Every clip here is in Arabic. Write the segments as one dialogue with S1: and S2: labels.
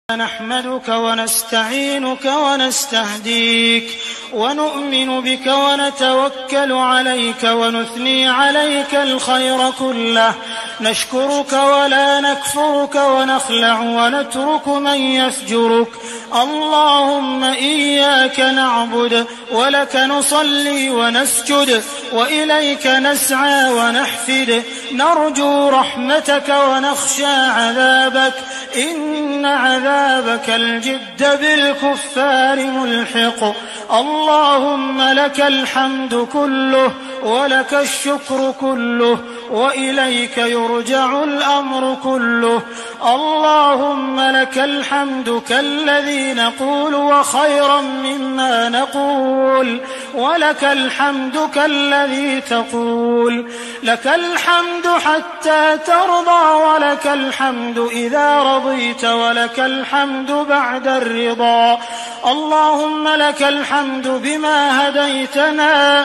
S1: نحمدك ونستعينك ونستهديك ونؤمن بك ونتوكل عليك ونثني عليك الخير كله، نشكرك ولا نكفرك ونخلع ونترك من يفجرك. اللهم إياك نعبد ولك نصلي ونسجد وإليك نسعى ونحفد، نرجو رحمتك ونخشى عذابك، إن عذابك الجد بالكفار ملحق. اللهم لك الحمد كله ولك الشكر كله وإليك يرجع الأمر كله. اللهم لك الحمد كالذي نقول وخيرا مما نقول، ولك الحمد كالذي تقول. لك الحمد حتى ترضى ولك الحمد إذا رضيت ولك الحمد بعد الرضا. اللهم لك الحمد بما هديتنا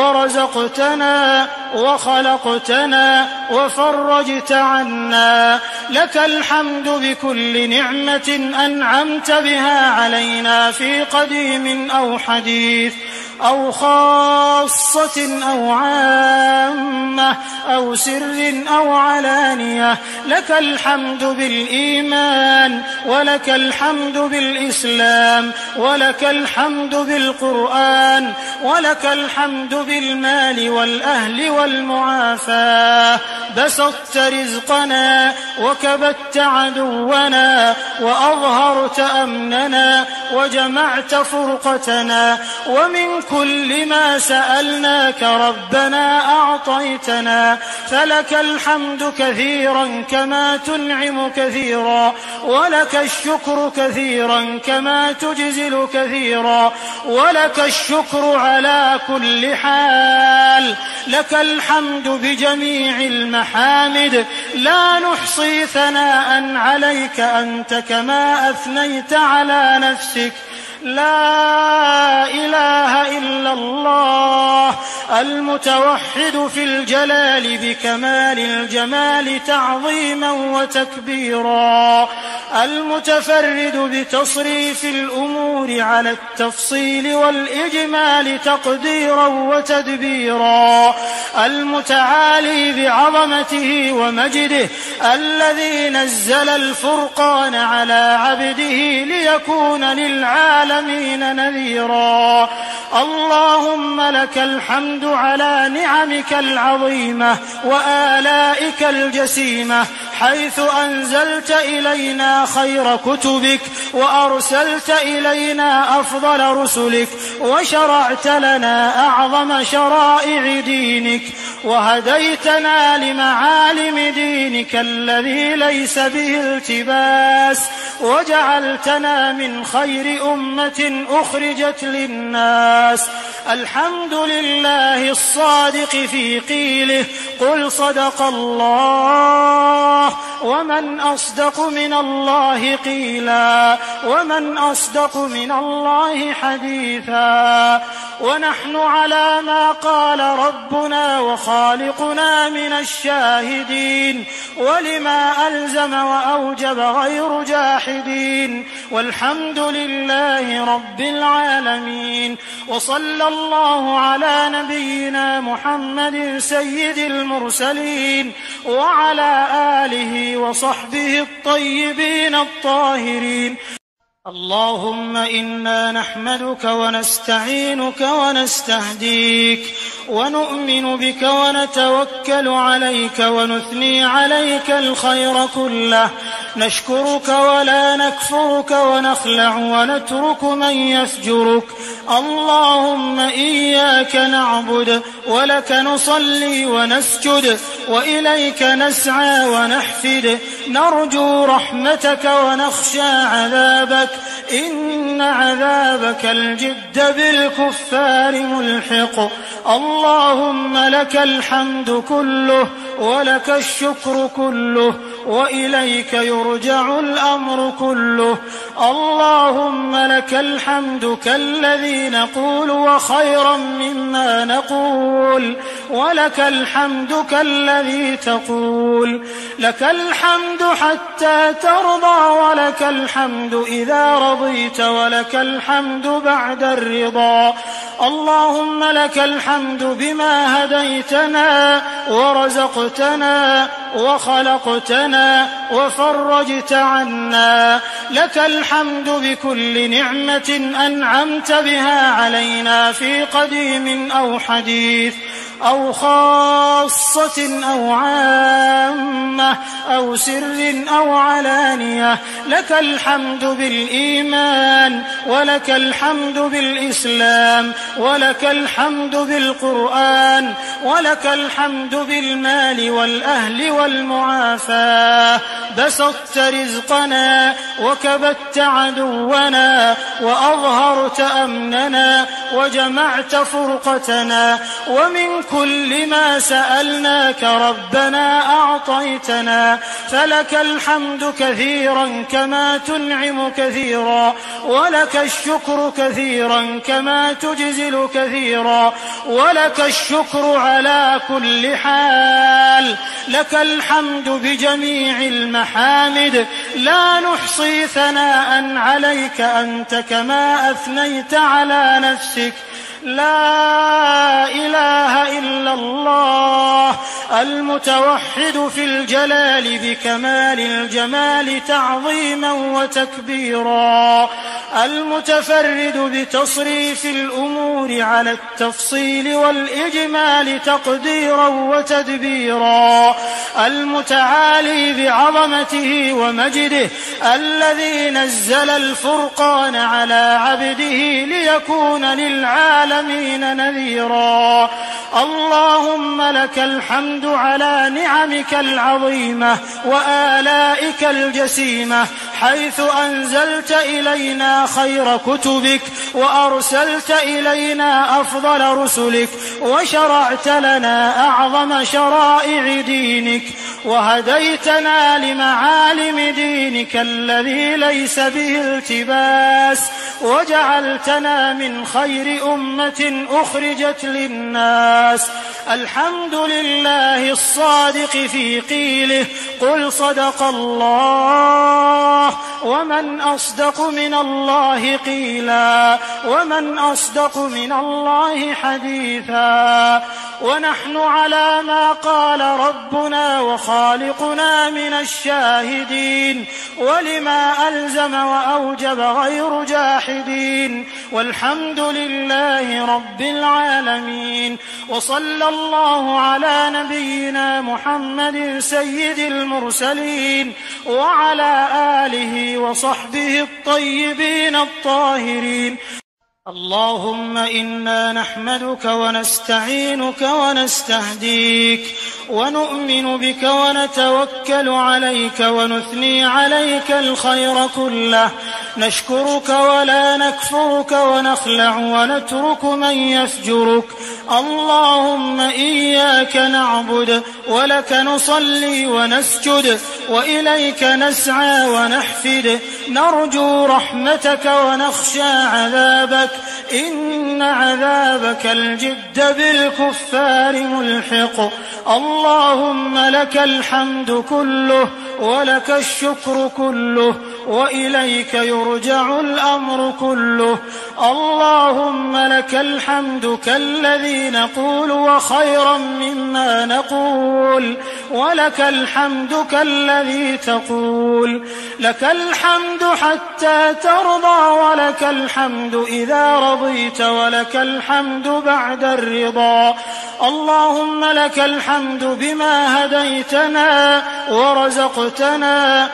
S1: ورزقتنا وخلقتنا وفرجت عنا. لك الحمد بكل نعمة أنعمت بها علينا في قديم أو حديث أو خاصة أو عامة أو سر أو علانية. لك الحمد بالإيمان ولك الحمد بالإسلام ولك الحمد بالقرآن ولك الحمد بالمال والأهل والمعافاة. بسطت رزقنا وكبت عدونا وأظهرت أمننا وجمعت فرقتنا، ومن كل ما سألناك ربنا أعطيتنا. فلك الحمد كثيرا كما تنعم كثيرا، ولك الشكر كثيرا كما تجزل كثيرا، ولك الشكر على كل حال. لك الحمد بجميع المحامد، لا نحصي ثناء عليك أنت كما أثنيت على نفسك. لا إله إلا الله المتوحد في الجلال بكمال الجمال تعظيما وتكبيرا، المتفرد بتصريف الأمور على التفصيل والإجمال تقديرا وتدبيرا، المتعالي بعظمته ومجده، الذي نزل الفرقان على عبده ليكون للعالمين نذيرا. اللهم لك الحمد على نعمك العظيمة وآلائك الجسيمة، حيث أنزلت إلينا خير كتبك وأرسلت إلينا أفضل رسلك وشرعت لنا أعظم شرائع دينك وهديتنا لمعالم دينك الذي ليس به التباس، وجعلتنا من خير أمة أخرجت للناس. الحمد لله الصادق في قيله قل صدق الله، ومن أصدق من الله قيلا، ومن أصدق من الله حديثا. ونحن على ما قال ربنا وخالقنا من الشاهدين، ولما ألزم وأوجب غير جاحدين، والحمد لله رب العالمين. وصلى الله على نبينا محمد سيد المرسلين وعلى آله وصحبه الطيبين الطاهرين. اللهم إنا نحمدك ونستعينك ونستهديك ونؤمن بك ونتوكل عليك ونثني عليك الخير كله، نشكرك ولا نكفرك ونخلع ونترك من يفجرك. اللهم إياك نعبد ولك نصلي ونسجد وإليك نسعى ونحفد، نرجو رحمتك ونخشى عذابك، إن عذابك الجد بالكفار ملحق. اللهم لك الحمد كله ولك الشكر كله وإليك يرجع الأمر كله. اللهم لك الحمد كالذي نقول وخيرا مما نقول، ولك الحمد كالذي تقول. لك الحمد حتى ترضى، ولك الحمد إذا رضيت، ولك الحمد بعد الرضا. اللهم لك الحمد بما هديتنا ورزقتنا وخلقتنا وفرجت عنا. لك الحمد بكل نعمة أنعمت بها علينا في قديم أو حديث أو خاصة أو عامة أو سر أو علانية. لك الحمد بالإيمان، ولك الحمد بالإسلام، ولك الحمد بالقرآن، ولك الحمد بالمال والأهل والمعافاة. بسطت رزقنا وكبت عدونا وأظهرت أمننا وجمعت فرقتنا، ومن كل ما سألناك ربنا أعطيتنا. فلك الحمد كثيرا كما تنعم كثيرا، ولك الشكر كثيرا كما تجزل كثيرا، ولك الشكر على كل حال. لك الحمد بجميع المحامد، لا نحصي ثناء عليك أنت كما أثنيت على نفسك. لا إله إلا الله المتوحد في الجلال بكمال الجمال تعظيما وتكبيرا، المتفرد بتصريف الأمور على التفصيل والإجمال تقديرا وتدبيرا، المتعالي بعظمته ومجده، الذي نزل الفرقان على عبده ليكون للعالمين نذيرا. اللهم لك الحمد على نعمك العظيمة وآلائك الجسيمة، حيث أنزلت إلينا خير كتبك وأرسلت إلينا أفضل رسلك وشرعت لنا أعظم شرائع دينك وهديتنا لمعالم دينك الذي ليس به التباس، وجعلتنا من خير أمة أخرجت للناس. الحمد لله الصادق في قيله قل صدق الله، ومن أصدق من الله قيلا، ومن أصدق من الله حديثا. ونحن على ما قال ربنا وخالقنا من الشاهدين، ولما ألزم وأوجب غير جاحدين، والحمد لله رب العالمين. وصلى الله على نبينا محمد سيد المرسلين وعلى آله وصحبه الطيبين الطاهرين. اللهم إنا نحمدك ونستعينك ونستهديك ونؤمن بك ونتوكل عليك ونثني عليك الخير كله، نشكرك ولا نكفرك ونخلع ونترك من يفجرك. اللهم إياك نعبد ولك نصلي ونسجد وإليك نسعى ونحفد، نرجو رحمتك ونخشى عذابك، إن عذابك الجد بالكفار ملحق. اللهم لك الحمد كله ولك الشكر كله وإليك يرجع الأمر كله. اللهم لك الحمد كالذي نقول وخيرا مما نقول، ولك الحمد كالذي تقول. لك الحمد حتى ترضى، ولك الحمد إذا رضيت، ولك الحمد بعد الرضا. اللهم لك الحمد بما هديتنا ورزقتنا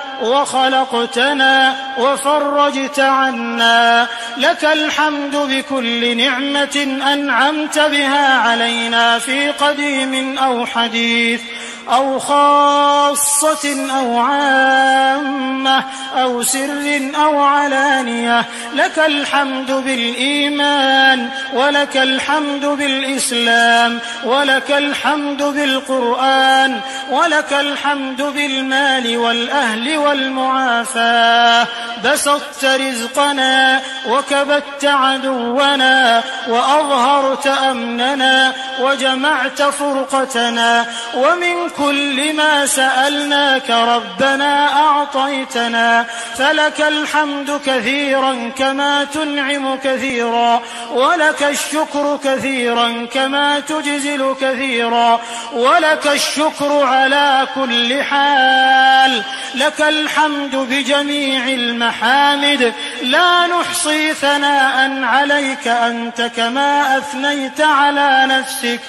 S1: وخلقتنا وفرجت عنا. لك الحمد بكل نعمة أنعمت بها علينا في قديم أو حديث أو خاصة أو عامة أو سر أو علانية، لك الحمد بالإيمان، ولك الحمد بالإسلام، ولك الحمد بالقرآن، ولك الحمد بالمال والأهل والمعافاة. بسطت رزقنا وكبت عدونا وأظهرت أمننا وجمعت فرقتنا، ومن كل ما سألناك ربنا أعطيتنا، فلك الحمد كثيرا كما تنعم كثيرا، ولك الشكر كثيرا كما تجزل كثيرا، ولك الشكر على كل حال. لك الحمد بجميع المحامد، لا نحصي ثناء عليك أنت كما أثنيت على نفسك.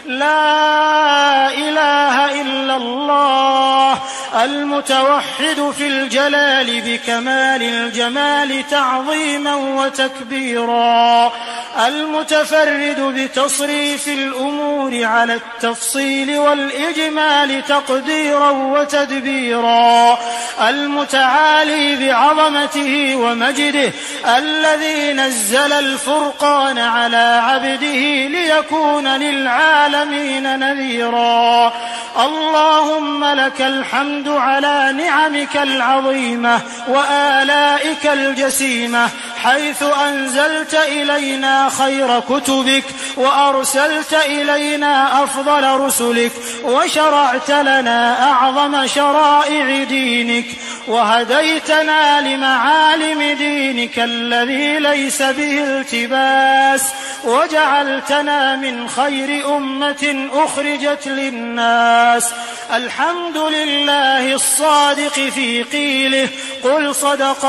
S1: لا إله إلا الله المتوحد في الجلال بكمال الجمال تعظيما وتكبيرا، المتفرد بتصريف الأمور على التفصيل والإجمال تقديرا وتدبيرا، المتعالي بعظمته ومجده، الذي نزل الفرقان على عبده ليكون للعالمين نذيرا. اللهم لك الحمد على نعمك العظيمة وآلائك الجسيمة، حيث أنزلت إلينا خير كتبك، وأرسلت إلينا أفضل رسلك، وشرعت لنا أعظم شرائع دينك، وهديتنا لمعالم دينك الذي ليس به التباس، وجعلتنا من خير أمة أخرجت للناس. الحمد لله الصادق في قيله قل صدق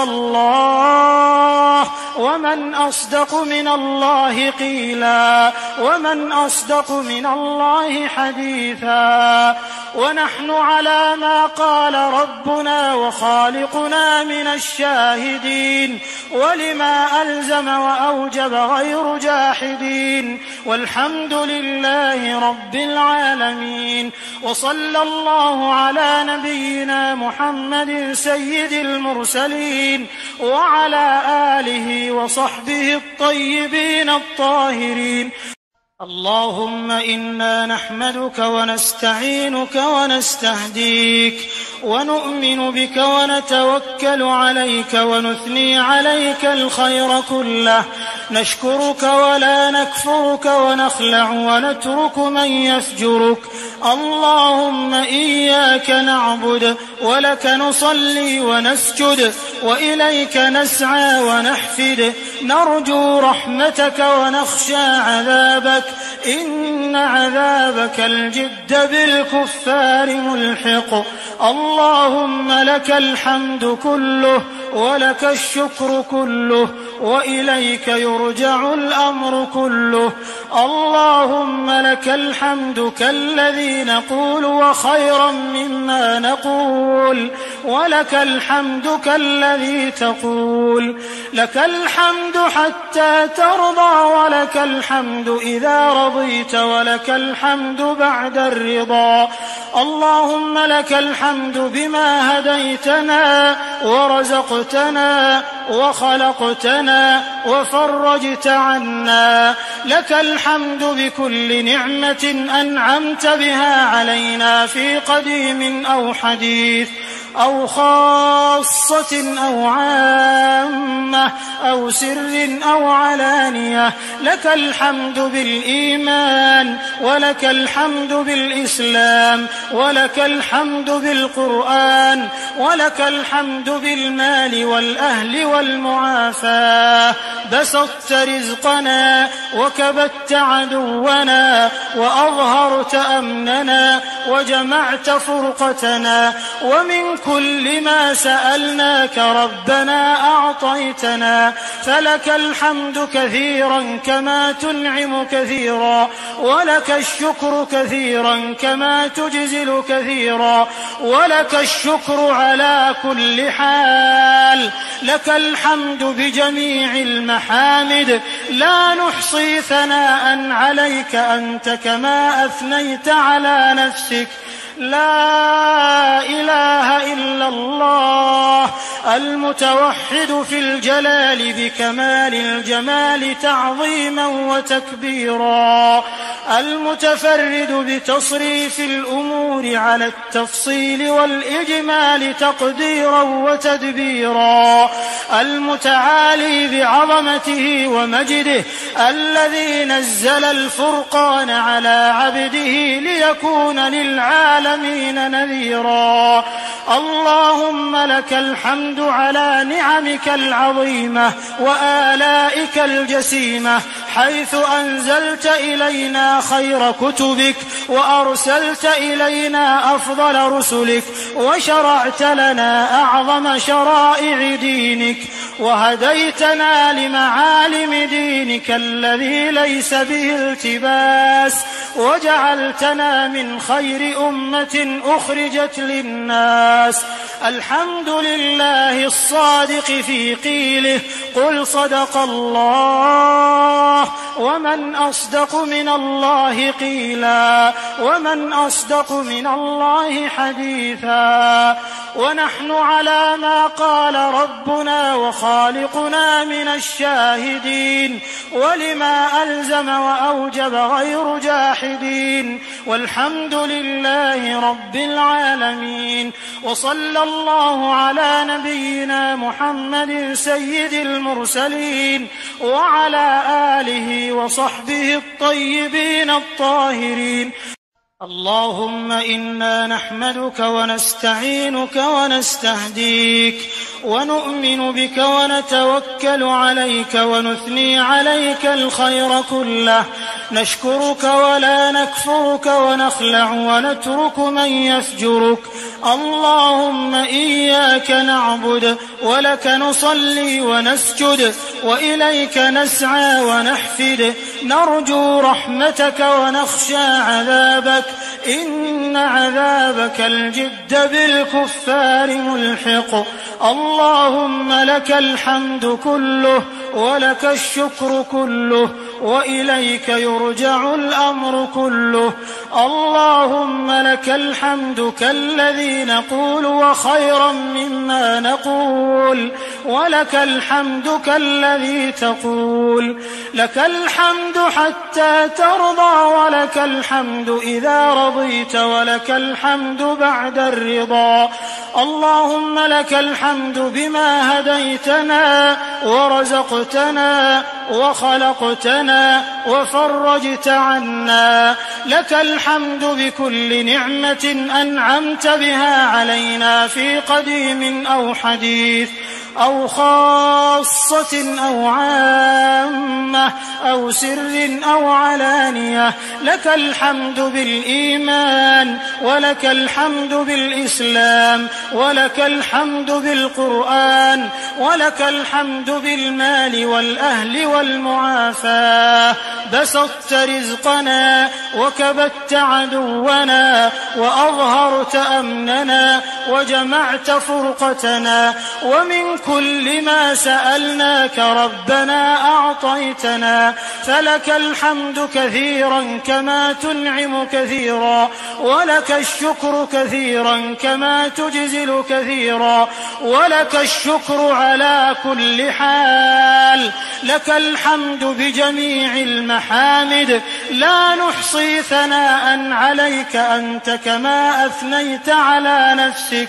S1: الله، ومن أصدق من الله قيلا، ومن أصدق من الله حديثا. ونحن على ما قال ربنا وخالقنا من الشاهدين، ولما ألزم وأوجب غير جاحدين، والحمد لله رب العالمين. وصلى الله على نبينا محمد سيد المرسلين وعلى آله وصحبه الطيبين الطاهرين. اللهم إنا نحمدك ونستعينك ونستهديك، ونؤمن بك ونتوكل عليك، ونثني عليك الخير كله، نشكرك ولا نكفرك، ونخلع ونترك من يفجرك. اللهم إياك نعبد، ولك نصلي ونسجد، وإليك نسعى ونحفد، نرجو رحمتك ونخشى عذابك، إن عذابك الجد بالكفار ملحق. اللهم لك الحمد كله، ولك الشكر كله، وإليك يرجع الأمر كله. اللهم لك الحمد كالذي نقول وخيرا مما نقول، ولك الحمد كالذي تقول. لك الحمد حتى ترضى، ولك الحمد إذا رضيت، ولك الحمد بعد الرضا. اللهم لك الحمد بما هديتنا ورزقتنا وخلقتنا وفرجت عنا. لك الحمد بكل نعمة أنعمت بها علينا في قديم أو حديث، أو خاصة أو عامة، أو سر أو علانية. لك الحمد بالإيمان، ولك الحمد بالإسلام، ولك الحمد بالقرآن، ولك الحمد بالمال والأهل والمعافاة. بسطت رزقنا وكبت عدونا وأظهرت أمننا وجمعت فرقتنا، ومن كل ما سألناك ربنا أعطيتنا، فلك الحمد كثيرا كما تنعم كثيرا، ولك الشكر كثيرا كما تجزل كثيرا، ولك الشكر على كل حال. لك الحمد بجميع المحامد، لا نحصي ثناء عليك أنت كما أثنيت على نفسك. لا إله إلا الله المتوحد في الجلال بكمال الجمال تعظيما وتكبيرا، المتفرد بتصريف الأمور على التفصيل والإجمال تقديرا وتدبيرا، المتعالي بعظمته ومجده، الذي نزل الفرقان على عبده ليكون للعالمين نذيرا. اللهم لك الحمد على نعمك العظيمة وآلائك الجسيمة، حيث أنزلت إلينا خير كتبك وأرسلت إلينا أفضل رسلك وشرعت لنا أعظم شرائع دينك وهديتنا لمعالم دينك الذي ليس به التباس، وجعلتنا من خير أمة أخرجت للناس. الحمد لله الصادق في قيله قل صدق الله، ومن أصدق من الله قيلا، ومن أصدق من الله حديثا. ونحن على ما قال ربنا وخالقنا من الشاهدين، ولما ألزم وأوجب غير جاحدين، والحمد لله رب العالمين. وصلى الله على نبينا محمد سيد المرسلين وعلى آله وصحبه الطيبين الطاهرين. اللهم إنا نحمدك ونستعينك ونستهديك ونؤمن بك ونتوكل عليك ونثني عليك الخير كله، نشكرك ولا نكفرك ونخلع ونترك من يفجرك. اللهم إياك نعبد ولك نصلي ونسجد وإليك نسعى ونحفد، نرجو رحمتك ونخشى عذابك، إن عذابك الجد بالكفار ملحق. اللهم لك الحمد كله ولك الشكر كله وإليك يرجع الأمر كله. اللهم لك الحمد كالذي نقول وخيرا مما نقول، ولك الحمد كالذي تقول. لك الحمد حتى ترضى، ولك الحمد إذا رضيت، ولك الحمد بعد الرضا. اللهم لك الحمد بما هديتنا ورزقتنا وخلقتنا وفرجت عنا. لك الحمد بكل نعمة أنعمت بها علينا في قديم أو حديث أو خاصة أو عامة أو سر أو علانية. لك الحمد بالإيمان، ولك الحمد بالإسلام، ولك الحمد بالقرآن، ولك الحمد بالمال والأهل والمعافاة. بسطت رزقنا وكبت عدونا وأظهرت أمننا وجمعت فرقتنا، ومن كل ما سألناك ربنا أعطيتنا. فلك الحمد كثيرا كما تنعم كثيرا، ولك الشكر كثيرا كما تجزل كثيرا، ولك الشكر على كل حال. لك الحمد بجميع المحامد، لا نحصي ثناء عليك أنت كما أثنيت على نفسك.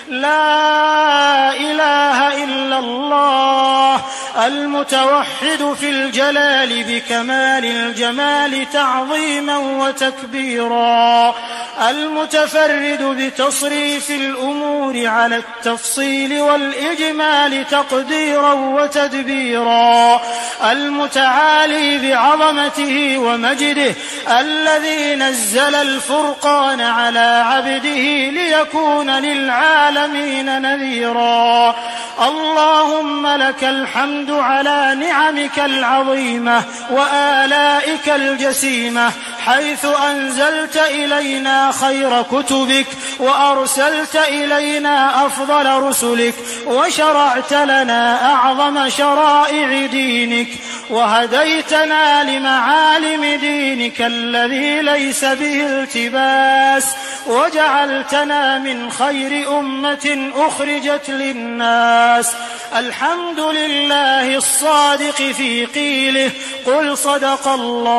S1: لا إله إلا الله المتوحد في الجلال بكمال الجمال تعظيما وتكبيرا، المتفرد بتصريف الأمور على التفصيل والإجمال تقديرا وتدبيرا، المتعالي بعظمته ومجده، الذي نزل الفرقان على عبده ليكون للعالمين نذيرا. اللهم لك الحمد على نعمك العظيمة وآلائك الجسيمة، حيث أنزلت إلينا خير كتبك وأرسلت إلينا أفضل رسلك وشرعت لنا أعظم شرائع دينك وهديتنا لمعالم دينك الذي ليس به التباس وجعلتنا من خير أمة أخرجت للناس. الحمد لله الصادق في قيله قل صدق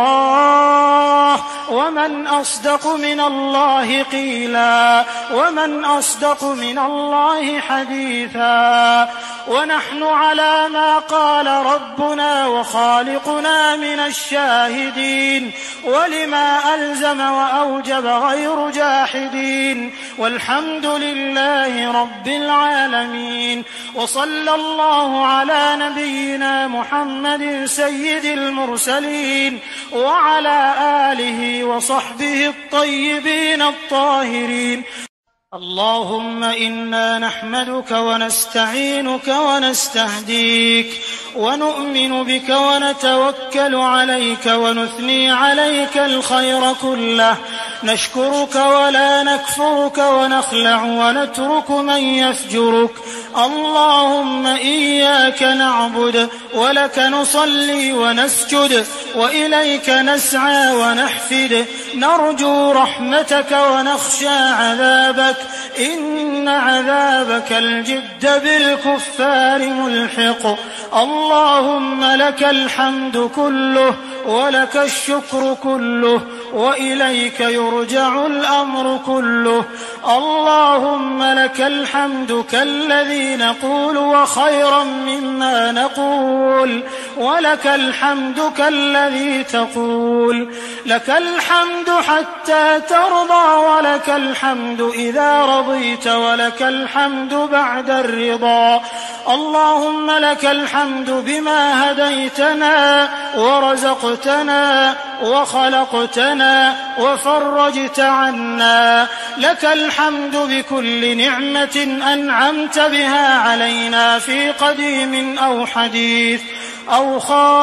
S1: الله ومن أصدق من الله قيلا ومن أصدق من الله حديثا. ونحن على ما قال ربنا وخالقنا من الشاهدين ولما ألزم وأوجب غير جاحدين والحمد لله رب العالمين. وصلى الله على نبينا محمد سيد المرسلين وعلى آله وصحبه الطيبين الطاهرين. اللهم إنا نحمدك ونستعينك ونستهديك ونؤمن بك ونتوكل عليك ونثني عليك الخير كله نشكرك ولا نكفرك ونخلع ونترك من يفجرك. اللهم إياك نعبد ولك نصلي ونسجد وإليك نسعى ونحفد نرجو رحمتك ونخشى عذابك إن عذابك الجد بالكفار ملحق. اللهم لك الحمد كله ولك الشكر كله وإليك يرجع الأمر كله. اللهم لك الحمد كالذي نقول وخيرا مما نقول ولك الحمد كالذي تقول. لك الحمد حتى ترضى ولك الحمد إذا رضيت ولك الحمد بعد الرضا. اللهم لك الحمد بما هديتنا ورزقتنا وخلقتنا وفرجت عنا. لك الحمد بكل نعمة أنعمت بها علينا في قديم أو حديث أو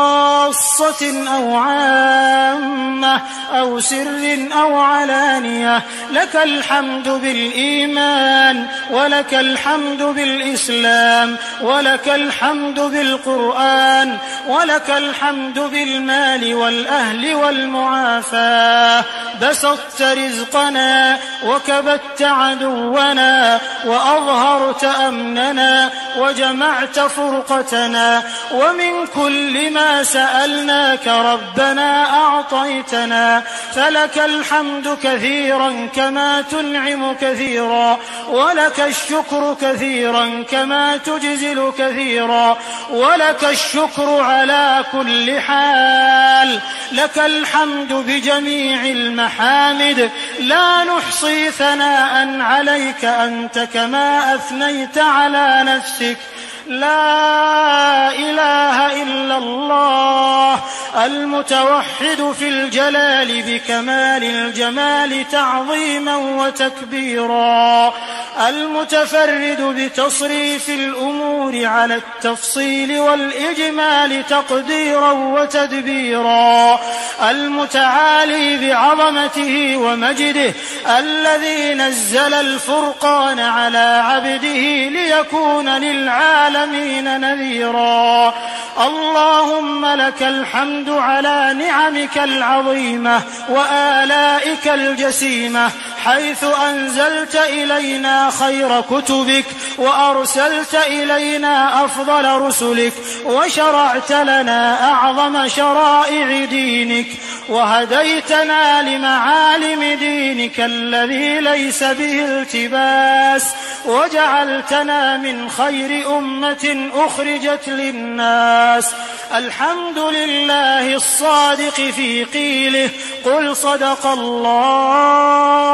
S1: خاصة أو عامة أو سر أو علانية. لك الحمد بالإيمان ولك الحمد بالإسلام ولك الحمد بالقرآن ولك الحمد بالمال والأهل والمعافاة. بسطت رزقنا وكبت عدونا وأظهرت أمننا وجمعت فرقتنا ومن كل ما سألناك ربنا أعطيتنا. فلك الحمد كثيرا كما تنعم كثيرا ولك الشكر كثيرا كما تجزل كثيرا ولك الشكر على كل حال. لك الحمد بجميع المحامد لا نحصي ثناء عليك أنت كما أثنيت على نفسك. لا إله إلا الله المتوحد في الجلال بكمال الجمال تعظيما وتكبيرا المتفرد بتصريف الأمور على التفصيل والإجمال تقديرا وتدبيرا المتعالي بعظمته ومجده الذي نزل الفرقان على عبده ليكون للعالمين نذيرا. اللهم لك الحمد على نعمك العظيمة وآلائك الجسيمة حيث أنزلت إلينا خير كتبك وأرسلت إلينا أفضل رسلك وشرعت لنا أعظم شرائع دينك وهديتنا لمعالم دينك الذي ليس به التباس وجعلتنا من خير أمة أخرجت للناس. الحمد لله الصادق في قيله قل صدق الله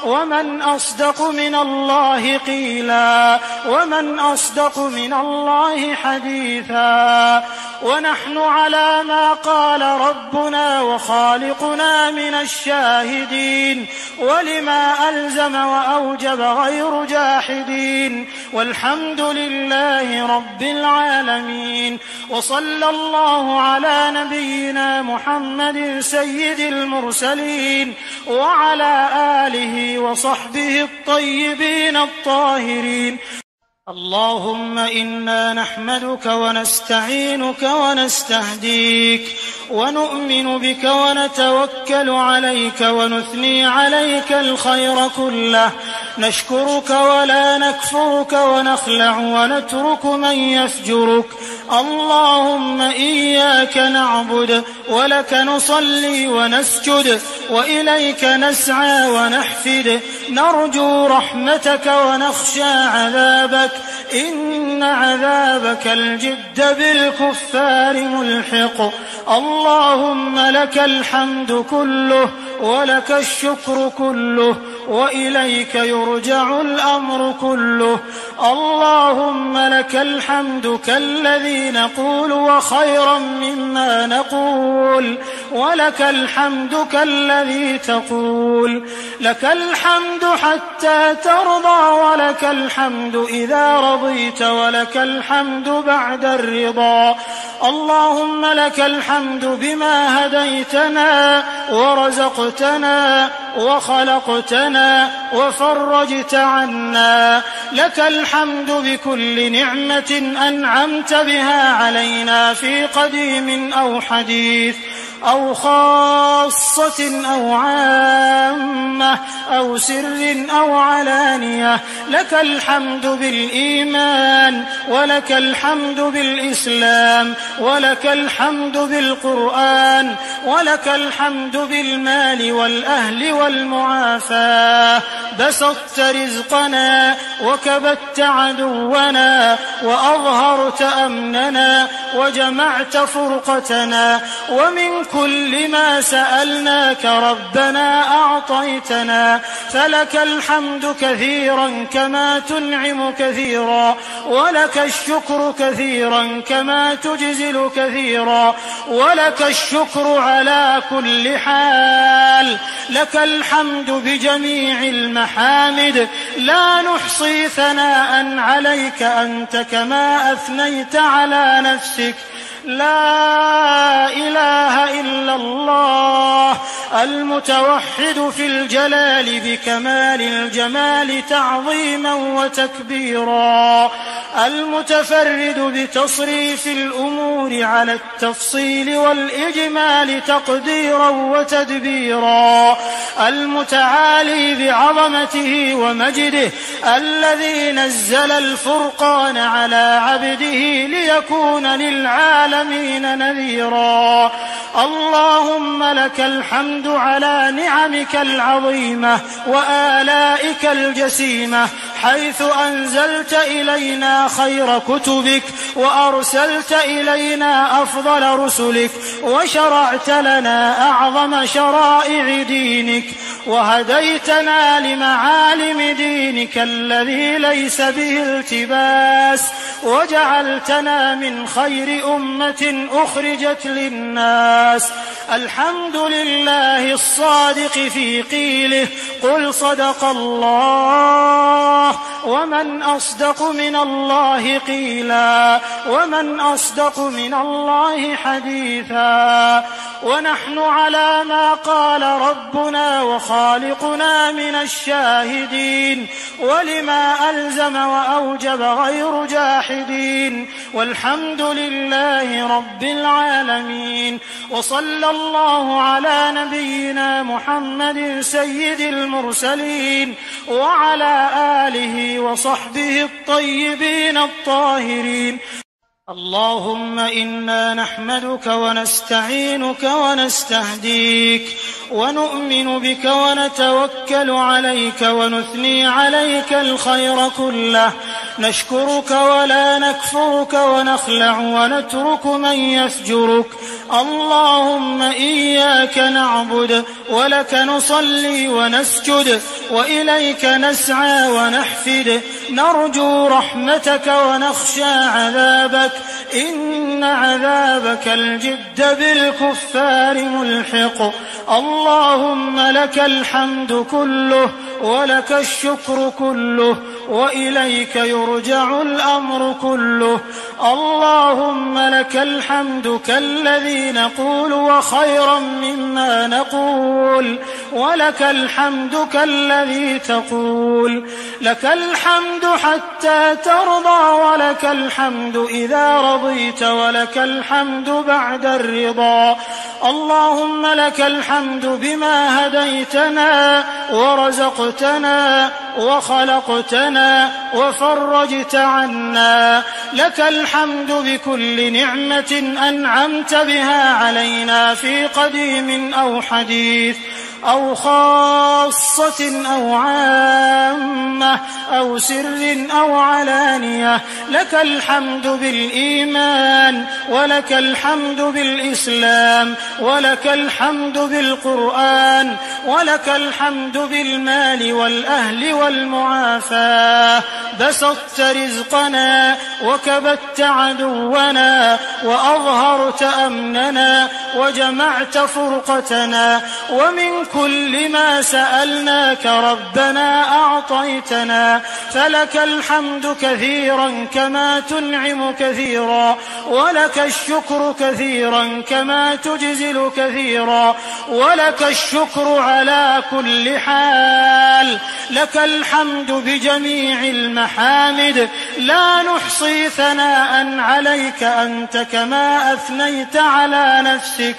S1: ومن أصدق من الله قيلا ومن أصدق من الله حديثا ونحن على ما قال ربنا وخالقنا من الشاهدين ولما ألزم وأوجب غير جاحدين والحمد لله رب العالمين وصلى الله على نبينا محمد سيد المرسلين وعلى آله وصحبه الطيبين الطاهرين. اللهم إنا نحمدك ونستعينك ونستهديك ونؤمن بك ونتوكل عليك ونثني عليك الخير كله نشكرك ولا نكفرك ونخلع ونترك من يفجرك. اللهم إياك نعبد ولك نصلي ونسجد وإليك نسعى ونحفد نرجو رحمتك ونخشى عذابك إن عذابك الجد بالكفار ملحق. اللهم لك الحمد كله ولك الشكر كله وإليك يرجع الأمر كله. اللهم لك الحمد كالذي نقول وخيرا مما نقول ولك الحمد كالذي تقول. لك الحمد حتى ترضى ولك الحمد إذا رضيت ولك الحمد بعد الرضا. اللهم لك الحمد بما هديتنا ورزقتنا وخلقتنا وفرجت عنا. لك الحمد بكل نعمة أنعمت بها علينا في قديم أو حديث أو خاصة أو عامة أو سر أو علانية. لك الحمد بالإيمان ولك الحمد بالإسلام ولك الحمد بالقرآن ولك الحمد بالمال والأهل والمعافاة. بسطت رزقنا وكبت عدونا وأظهرت أمننا وجمعت فرقتنا ومن كل ما سألناك ربنا أعطيتنا. فلك الحمد كثيرا كما تنعم كثيرا ولك الشكر كثيرا كما تجزل كثيرا ولك الشكر على كل حال. لك الحمد بجميع المحامد لا نحصي ثناء عليك أنت كما أثنيت على نفسك. لا إله إلا الله المتوحد في الجلال بكمال الجمال تعظيما وتكبيرا المتفرد بتصريف الأمور على التفصيل والإجمال تقديرا وتدبيرا المتعالي بعظمته ومجده الذي نزل الفرقان على عبده ليكون للعالمين نذيرا. اللهم لك الحمد على نعمك العظيمة وآلائك الجسيمة حيث أنزلت إلينا خير كتبك وأرسلت إلينا أفضل رسلك وشرعت لنا أعظم شرائع دينك وهديتنا لمعالم دينك الذي ليس به التباس وجعلتنا من خير أمة أخرجت للناس. الحمد لله الصادق في قيله قل صدق الله ومن أصدق من الله قيلا ومن أصدق من الله حديثا. ونحن على ما قال ربنا وخالقنا من الشاهدين ولما ألزم وأوجب غير جاحدين والحمد لله رب العالمين. وصلى الله على نبينا محمد سيد المرسلين وعلى آله وصحبه الطيبين الطاهرين. اللهم إنا نحمدك ونستعينك ونستهديك ونؤمن بك ونتوكل عليك ونثني عليك الخير كله نشكرك ولا نكفرك ونخلع ونترك من يفجرك. اللهم إياك نعبد ولك نصلي ونسجد وإليك نسعى ونحفد نرجو رحمتك ونخشى عذابك إن عذابك الجد بالكفار ملحق اللهم لك الحمد كله ولك الشكر كله وإليك يرجع الأمر كله اللهم لك الحمد كالذي نقول وخيرا مما نقول ولك الحمد كالذي تقول لك الحمد حتى ترضى ولك الحمد إذا رضيت ولك الحمد بعد الرضا اللهم لك الحمد بما هديتنا ورزقتنا وخلقتنا وفرجت عنا لك الحمد بكل نعمة أنعمت بها علينا في قديم أو حديث أو خاصة أو عامة أو سر أو علانية لك الحمد بالإيمان ولك الحمد بالإسلام ولك الحمد بالقرآن ولك الحمد بالمال والأهل والمعافاة بسطت رزقنا وكبت عدونا وأظهرت أمننا وجمعت فرقتنا ومن كل ما سألناك ربنا أعطيتنا فلك الحمد كثيرا كما تنعم كثيرا ولك الشكر كثيرا كما تجزل كثيرا ولك الشكر على كل حال لك الحمد بجميع المحامد لا نحصي ثناء عليك أنت كما أثنيت على نفسك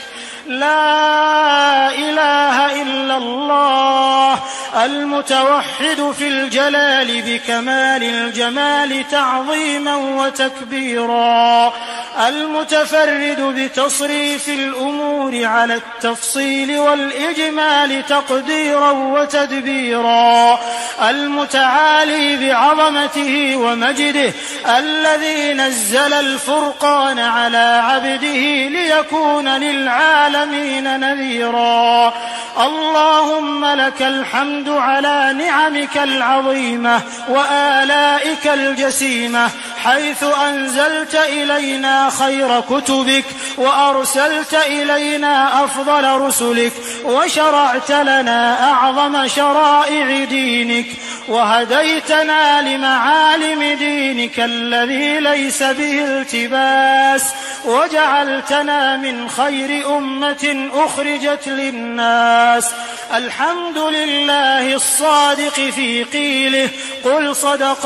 S1: لا إله إلا الله المتوحد في الجلال بكمال الجمال تعظيما وتكبيرا المتفرد بتصريف الأمور على التفصيل والإجمال تقديرا وتدبيرا المتعالي بعظمته ومجده الذي نزل الفرقان على عبده ليكون للعالمين نذيرا اللهم لك الحمد على نعمك العظيمة وآلائك الجسيمة حيث أنزلت إلينا خير كتبك وأرسلت إلينا أفضل رسلك وشرعت لنا أعظم شرائع دينك وهديتنا لمعالم دينك الذي ليس به التباس وجعلتنا من خير أمة أخرجت للناس الحمد لله الصادق في قيله قل صدق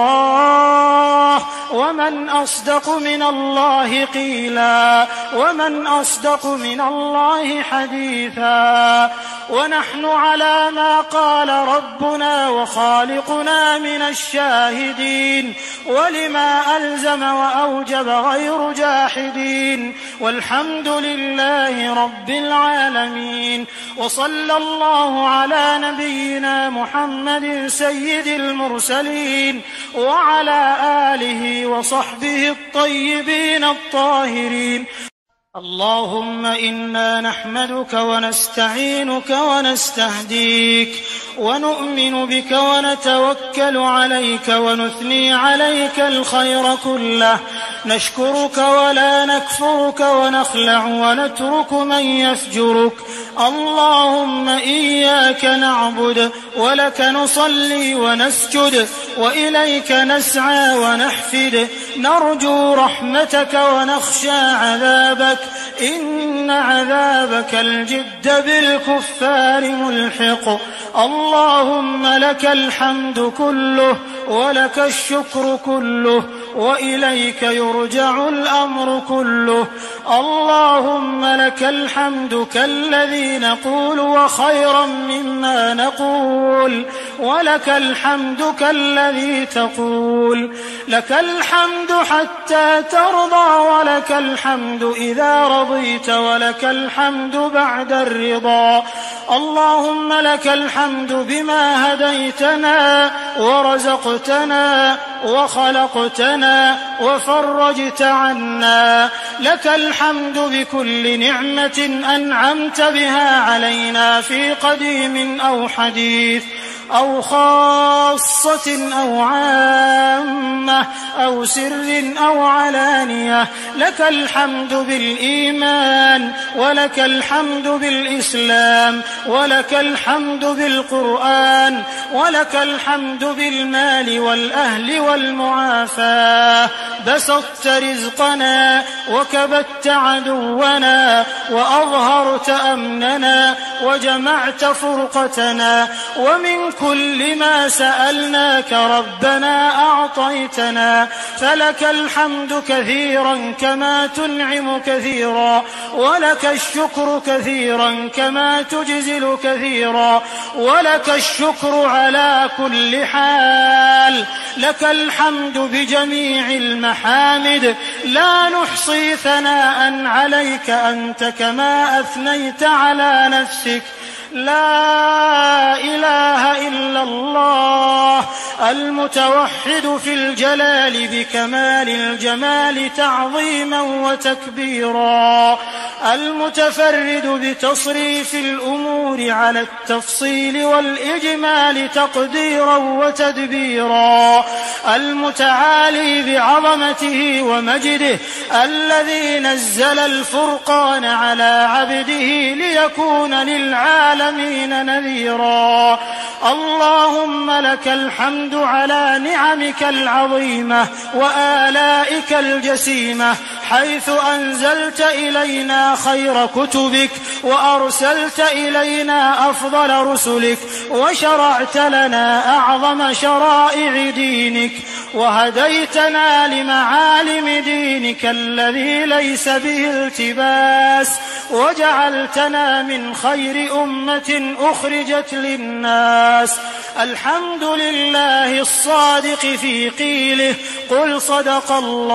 S1: الله ومن أصدق من الله قيلا ومن أصدق من الله حديثا ونحن على ما قال ربنا وخالقنا من الشاهدين ولما ألزم وأوجب غير جاحدين والحمد لله رب العالمين وصلى الله على نبينا محمد سيد المرسلين وعلى آله وصحبه الطيبين الطاهرين اللهم إنا نحمدك ونستعينك ونستهديك ونؤمن بك ونتوكل عليك ونثني عليك الخير كله نشكرك ولا نكفرك ونخلع ونترك من يفجرك اللهم إياك نعبد ولك نصلي ونسجد وإليك نسعى ونحفد نرجو رحمتك ونخشى عذابك إن عذابك الجد بالكفار ملحق اللهم لك الحمد كله ولك الشكر كله وإليك يرجع الأمر كله اللهم لك الحمد كالذي نقول وخيرا مما نقول ولك الحمد كالذي تقول لك الحمد حتى ترضى ولك الحمد إذا رضيت ولك الحمد بعد الرضا اللهم لك الحمد بما هديتنا ورزقتنا وخلقتنا وفرجت عنا. لك الحمد بكل نعمة أنعمت بها علينا في قديم أو حديث أو خاصة أو عامة أو سر أو علانية. لك الحمد بالإيمان ولك الحمد بالإسلام ولك الحمد بالقرآن ولك الحمد بالمال والأهل والمعافاة. بسطت رزقنا وكبت عدونا وأظهرت أمننا وجمعت فرقتنا، ومن كل ما سألناك ربنا أعطيتنا، فلك الحمد كثيرا كما تنعم كثيرا، ولك الشكر كثيرا كما تجزل كثيرا، ولك الشكر على كل حال. لك الحمد بجميع المحامد، لا نحصي ثناء عليك أنت كما أثنيت على نفسك. لا إله إلا الله المتوحد في الجلال بكمال الجمال تعظيما وتكبيرا، المتفرد بتصريف الأمور على التفصيل والإجمال تقديرا وتدبيرا، المتعالي بعظمته ومجده، الذي نزل الفرقان على عبده ليكون للعالمين نذيرا. اللهم لك الحمد على نعمك العظيمة وآلائك الجسيمة، حيث أنزلت إلينا خير كتبك وأرسلت إلينا أفضل رسلك وشرعت لنا أعظم شرائع دينك وهديتنا لمعالم دينك الذي ليس به التباس، وجعلتنا من خير أمة أخرجت للناس. الحمد لله الصادق في قيله قل صدق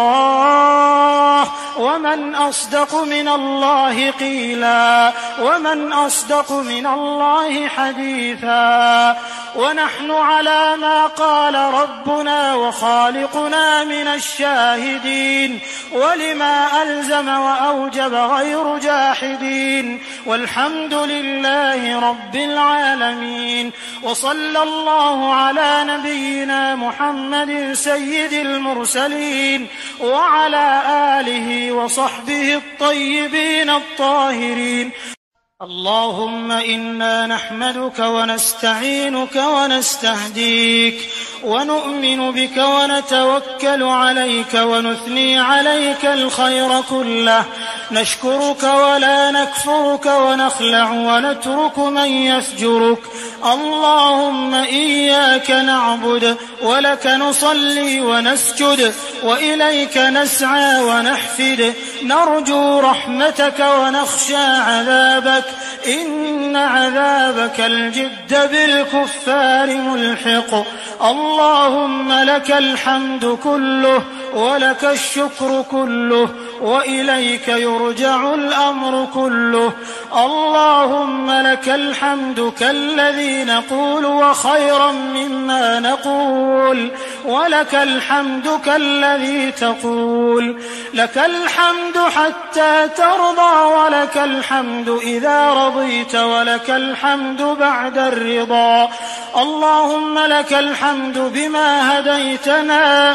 S1: الله، ومن أصدق من الله قيلا، ومن أصدق من الله حديثا. ونحن على ما قال ربنا وخالقنا من الشاهدين، ولما ألزم وأوجب غير جاحدين، والحمد لله رب العالمين. وصلى الله على نبينا محمد سيد المرسلين وعلى آله وصحبه الطيبين الطاهرين. اللهم إنا نحمدك ونستعينك ونستهديك ونؤمن بك ونتوكل عليك ونثني عليك الخير كله، نشكرك ولا نكفرك ونخلع ونترك من يفجرك. اللهم إياك نعبد ولك نصلي ونسجد وإليك نسعى ونحفد، نرجو رحمتك ونخشى عذابك، إن عذابك الجد بالكفار ملحق. اللهم لك الحمد كله ولك الشكر كله وإليك يرجع الأمر كله. اللهم لك الحمد كالذي نقول وخيرا مما نقول، ولك الحمد كالذي تقول. لك الحمد حتى ترضى، ولك الحمد إذا رضيت، ولك الحمد بعد الرضا. اللهم لك الحمد بما هديتنا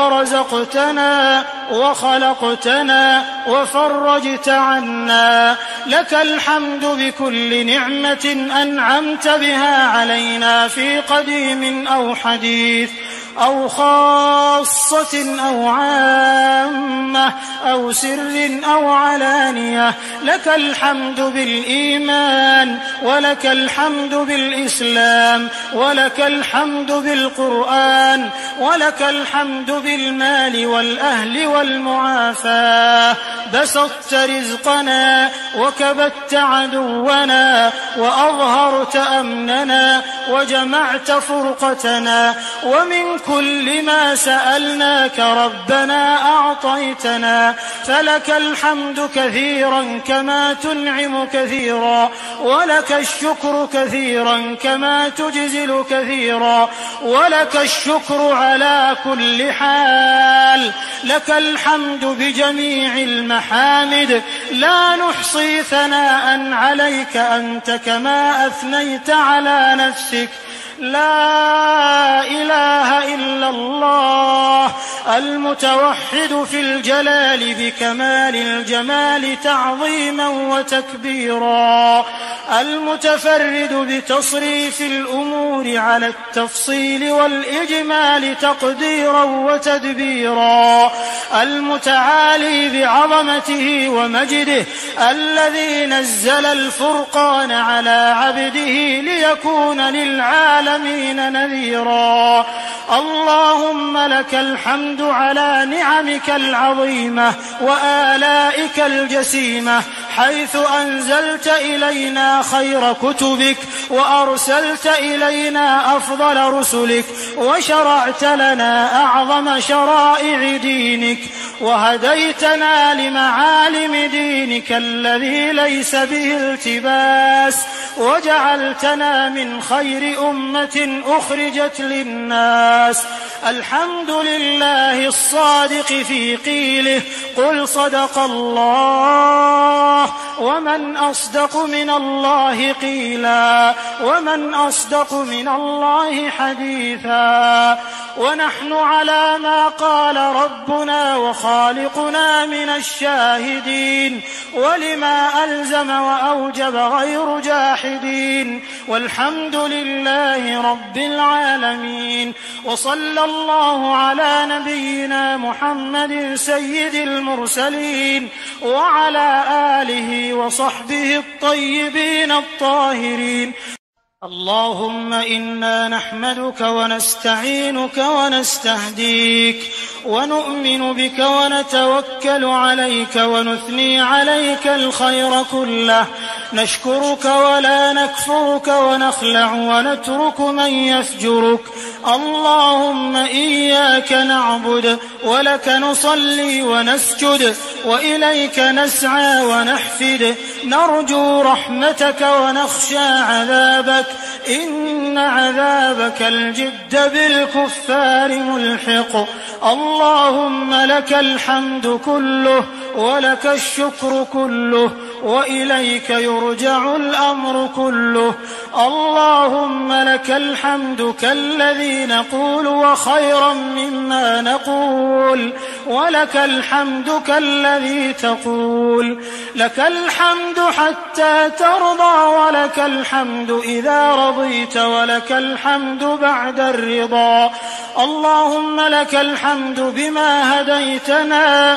S1: ورزقتنا وخلقتنا وفرجت عنا. لك الحمد بكل نعمة أنعمت بها علينا في قديم أو حديث أو خاصة أو عامة أو سر أو علانية. لك الحمد بالإيمان ولك الحمد بالإسلام ولك الحمد بالقرآن ولك الحمد بالمال والأهل والمعافاة. بسطت رزقنا وكبت عدونا وأظهرت أمننا وجمعت فرقتنا، ومن كل ما سألناك ربنا أعطيتنا، أغويتنا، فلك الحمد كثيرا كما تنعم كثيرا، ولك الشكر كثيرا كما تجزل كثيرا، ولك الشكر على كل حال. لك الحمد بجميع المحامد، لا نحصي ثناء عليك أنت كما أثنيت على نفسك. لا إله إلا الله المتوحد في الجلال بكمال الجمال تعظيما وتكبيرا، المتفرد بتصريف الأمور على التفصيل والإجمال تقديرا وتدبيرا، المتعالي بعظمته ومجده، الذي نزل الفرقان على عبده ليكون للعالمين نذيرا. اللهم لك الحمد على نعمك العظيمة وآلائك الجسيمة، حيث أنزلت إلينا خير كتبك، وأرسلت إلينا أفضل رسلك، وشرعت لنا أعظم شرائع دينك، وهديتنا لمعالم دينك الذي ليس به التباس، وجعلتنا من خير أمة أخرجت للناس. الحمد لله الصادق في قيله قل صدق الله، ومن أصدق من الله قيلا، ومن أصدق من الله حديثا. ونحن على ما قال ربنا وخالقنا من الشاهدين، ولما ألزم وأوجب غير جاحدين، والحمد لله رب العالمين. وصلى الله على نبينا محمد سيد المرسلين، وعلى آله وصحبه الطيبين الطاهرين. اللهم إنا نحمدك ونستعينك ونستهديك، ونؤمن بك ونتوكل عليك، ونثني عليك الخير كله، نشكرك ولا نكفرك، ونخلع ونترك من يفجرك. اللهم إياك نعبد، ولك نصلي ونسجد، وإليك نسعى ونحفد، نرجو رحمتك ونخشى عذابك، إن عذابك الجد بالكفار ملحق. اللهم لك الحمد كله، ولك الشكر كله، وإليك يرجع الأمر كله. اللهم لك الحمد كالذي نقول وخيرا مما نقول، ولك الحمد كالذي تقول. لك الحمد حتى ترضى، ولك الحمد إذا رضيت، ولك الحمد بعد الرضا. اللهم لك الحمد بما هديتنا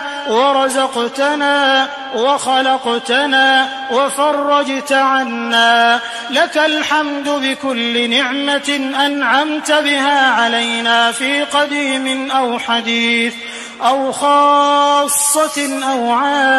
S1: ورزقتنا وخلقتنا وفرجت عنا. لك الحمد بكل نعمة أنعمت بها علينا في قديم أو حديث، أو خاصة أو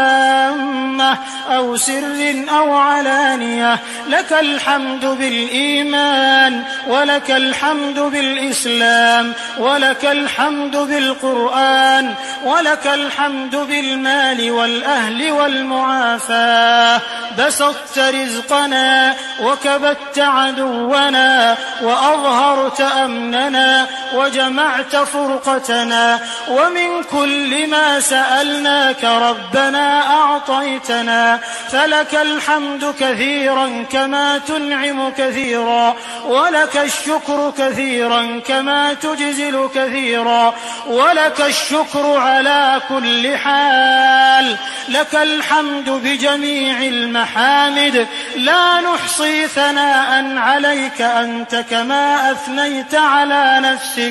S1: عامة، أو سر أو علانية. لك الحمد بالإيمان، ولك الحمد بالإسلام، ولك الحمد بالقرآن، ولك الحمد بالمال والأهل والمعافاة. بسطت رزقنا، وكبت عدونا، وأظهرت أمننا، وجمعت فرقتنا، ومن كل ما سألناك ربنا أعطيتنا. فلك الحمد كثيرا كما تنعم كثيرا، ولك الشكر كثيرا كما تجزل كثيرا، ولك الشكر على كل حال. لك الحمد بجميع المحامد، لا نحصي ثناء عليك أنت كما أثنيت على نفسك.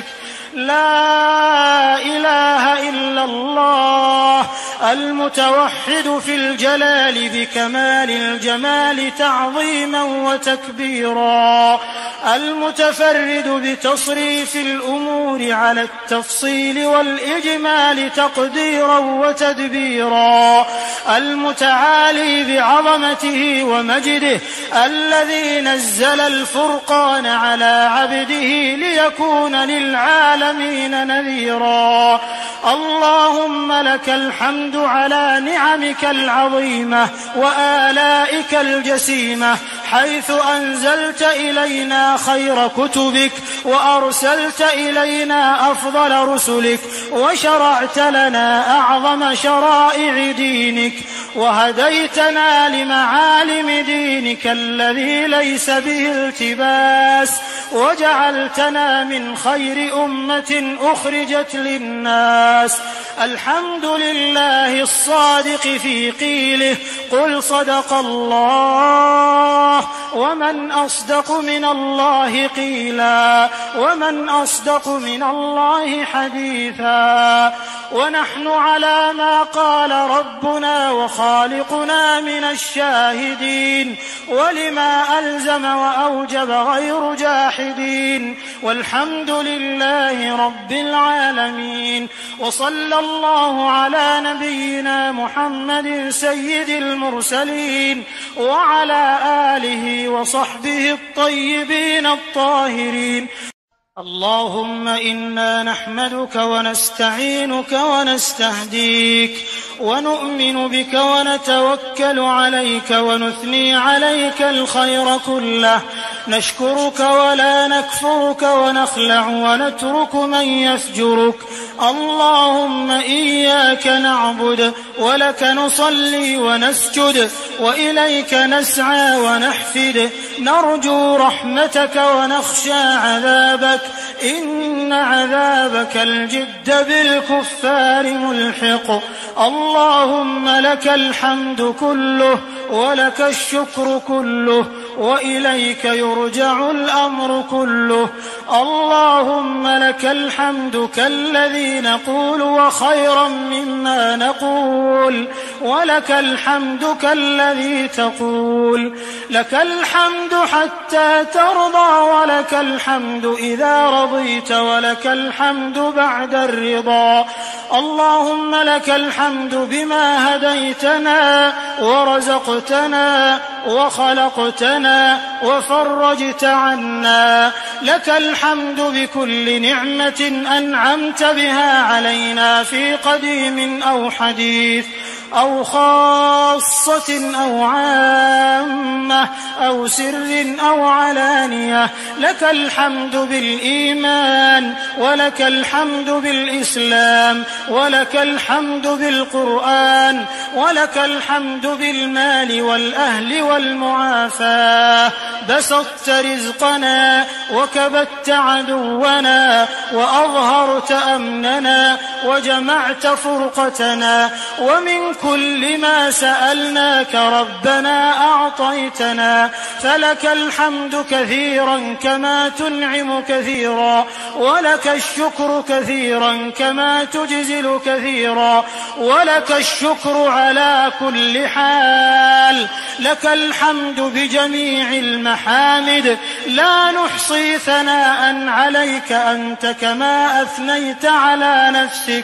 S1: لا إله إلا الله المتوحد في الجلال بكمال الجمال تعظيما وتكبيرا، المتفرد بتصريف الأمور على التفصيل والإجمال تقديرا وتدبيرا، المتعالي بعظمته ومجده، الذي نزل الفرقان على عبده ليكون للعالمين نذيرا. اللهم لك الحمد الحمد على نعمك العظيمة وآلائك الجسيمة، حيث أنزلت إلينا خير كتبك وأرسلت إلينا أفضل رسلك وشرعت لنا أعظم شرائع دينك وهديتنا لمعالم دينك الذي ليس به التباس وجعلتنا من خير أمة أخرجت للناس. الحمد لله الصادق في قيله قل صدق الله ومن أصدق من الله قيلا ومن أصدق من الله حديثا. ونحن على ما قال ربنا وخالقنا من الشاهدين ولما ألزم وأوجب غير جاحدين، والحمد لله رب العالمين. وصلى الله على نبينا محمد سيد المرسلين وعلى آله وصحبه الطيبين الطاهرين. اللهم إنا نحمدك ونستعينك ونستهديك ونؤمن بك ونتوكل عليك ونثني عليك الخير كله، نشكرك ولا نكفرك ونخلع ونترك من يفجرك. اللهم إياك نعبد ولك نصلي ونسجد وإليك نسعى ونحفد، نرجو رحمتك ونخشى عذابك، إن عذابك الجد بالكفار ملحق. اللهم لك الحمد كله ولك الشكر كله وإليك يرجع الأمر كله. اللهم لك الحمد كالذي نقول وخيرا مما نقول، ولك الحمد كالذي تقول. لك الحمد حتى ترضى ولك الحمد إذا رضيت ولك الحمد بعد الرضا. اللهم لك الحمد بما هديتنا ورزقتنا وخلقتنا وفرجت عنا. لك الحمد بكل نعمة أنعمت بها علينا في قديم أو حديث أو خاصة أو عامة أو سر أو علانية. لك الحمد بالإيمان ولك الحمد بالإسلام ولك الحمد بالقرآن ولك الحمد بالمال والأهل والمعافاة. بسطت رزقنا وكبت عدونا وأظهرت أمننا وجمعت فرقتنا، ومن كل ما سألناك ربنا أعطيتنا. فلك الحمد كثيرا كما تنعم كثيرا، ولك الشكر كثيرا كما تجزل كثيرا، ولك الشكر على كل حال. لك الحمد بجميع المحامد، لا نحصي ثناء عليك أنت كما أثنيت على نفسك.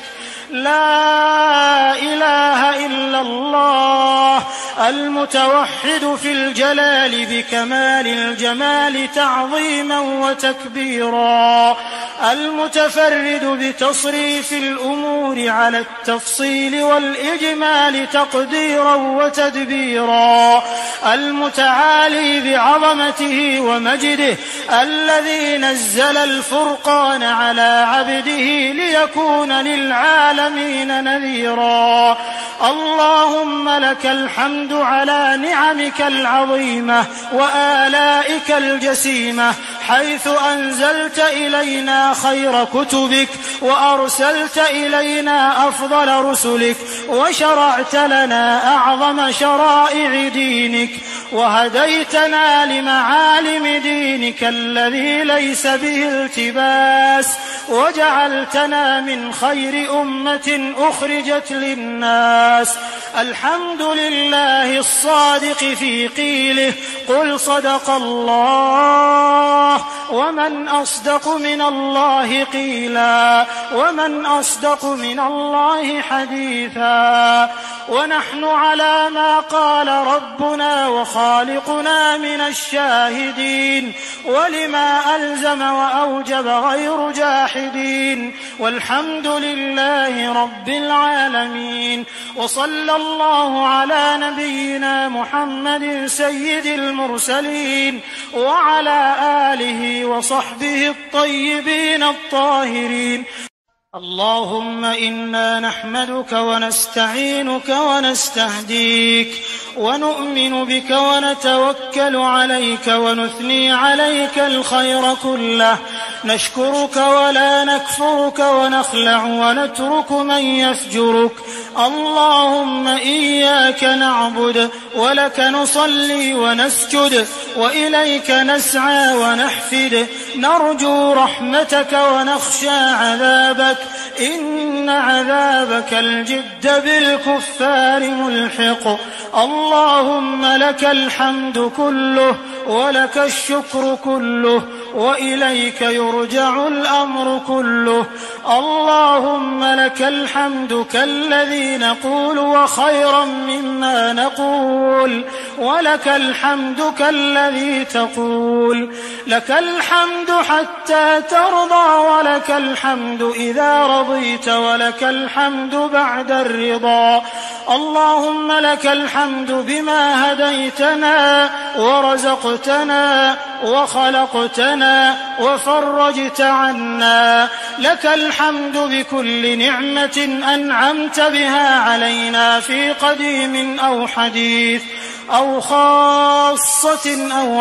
S1: لا إله إلا الله المتوحد في الجلال بكمال الجمال تعظيما وتكبيرا، المتفرد بتصريف الأمور على التفصيل والإجمال تقديرا وتدبيرا، المتعالي بعظمته ومجده، الذي نزل الفرقان على عبده ليكون للعالمين نذيرا. اللهم لك الحمد على نعمك العظيمة وآلائك الجسيمة، حيث أنزلت إلينا خير كتبك وأرسلت إلينا أفضل رسلك وشرعت لنا أعظم شرائع دينك وهديتنا لمعالم دينك الذي ليس به التباس وجعلتنا من خير أمة أخرجت للناس. الحمد لله الصادق في قيله قل صدق الله ومن أصدق من الله قيلا ومن أصدق من الله حديثا ونحن على ما قال ربنا وخالقنا من الشاهدين ولما ألزم وأوجب غير جاحدين والحمد لله رب العالمين وصلى الله على نبينا محمد سيد المرسلين وعلى آله وصحبه الطيبين الطاهرين. اللهم إنا نحمدك ونستعينك ونستهديك ونؤمن بك ونتوكل عليك ونثني عليك الخير كله نشكرك ولا نكفرك ونخلع ونترك من يفجرك. اللهم إياك نعبد ولك نصلي ونسجد وإليك نسعى ونحفد نرجو رحمتك ونخشى عذابك إن عذابك الجد بالكفار ملحق. اللهم لك الحمد كله ولك الشكر كله وإليك يرجع الأمر كله. اللهم لك الحمد كالذي نقول وخيرا مما نقول ولك الحمد كالذي تقول. لك الحمد حتى ترضى ولك الحمد إذا رضيت ولك الحمد بعد الرضا. اللهم لك الحمد بما هديتنا ورزقتنا وخلقتنا وفرجت عنا. لك الحمد بكل نعمة أنعمت بها علينا في قديم أو حديث أو خاصة أو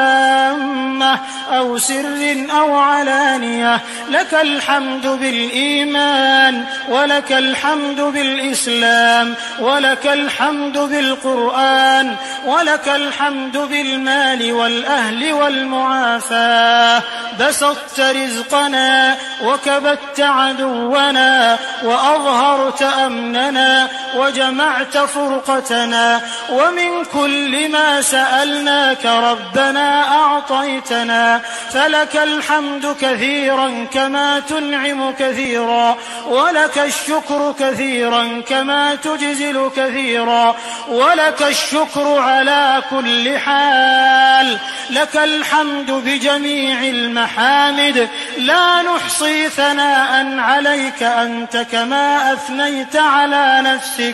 S1: عامة أو سر أو علانية. لك الحمد بالإيمان ولك الحمد بالإسلام ولك الحمد بالقرآن ولك الحمد بالمال والأهل والمعافاة. بسطت رزقنا وكبت عدونا وأظهرت أمننا وجمعت فرقتنا ومن كل ما سألناك ربنا أعطيتنا. فلك الحمد كثيرا كما تنعم كثيرا ولك الشكر كثيرا كما تجزل كثيرا ولك الشكر على كل حال. لك الحمد بجميع المحامد لا نحصي ثناء عليك أنت كما أثنيت على نفسك.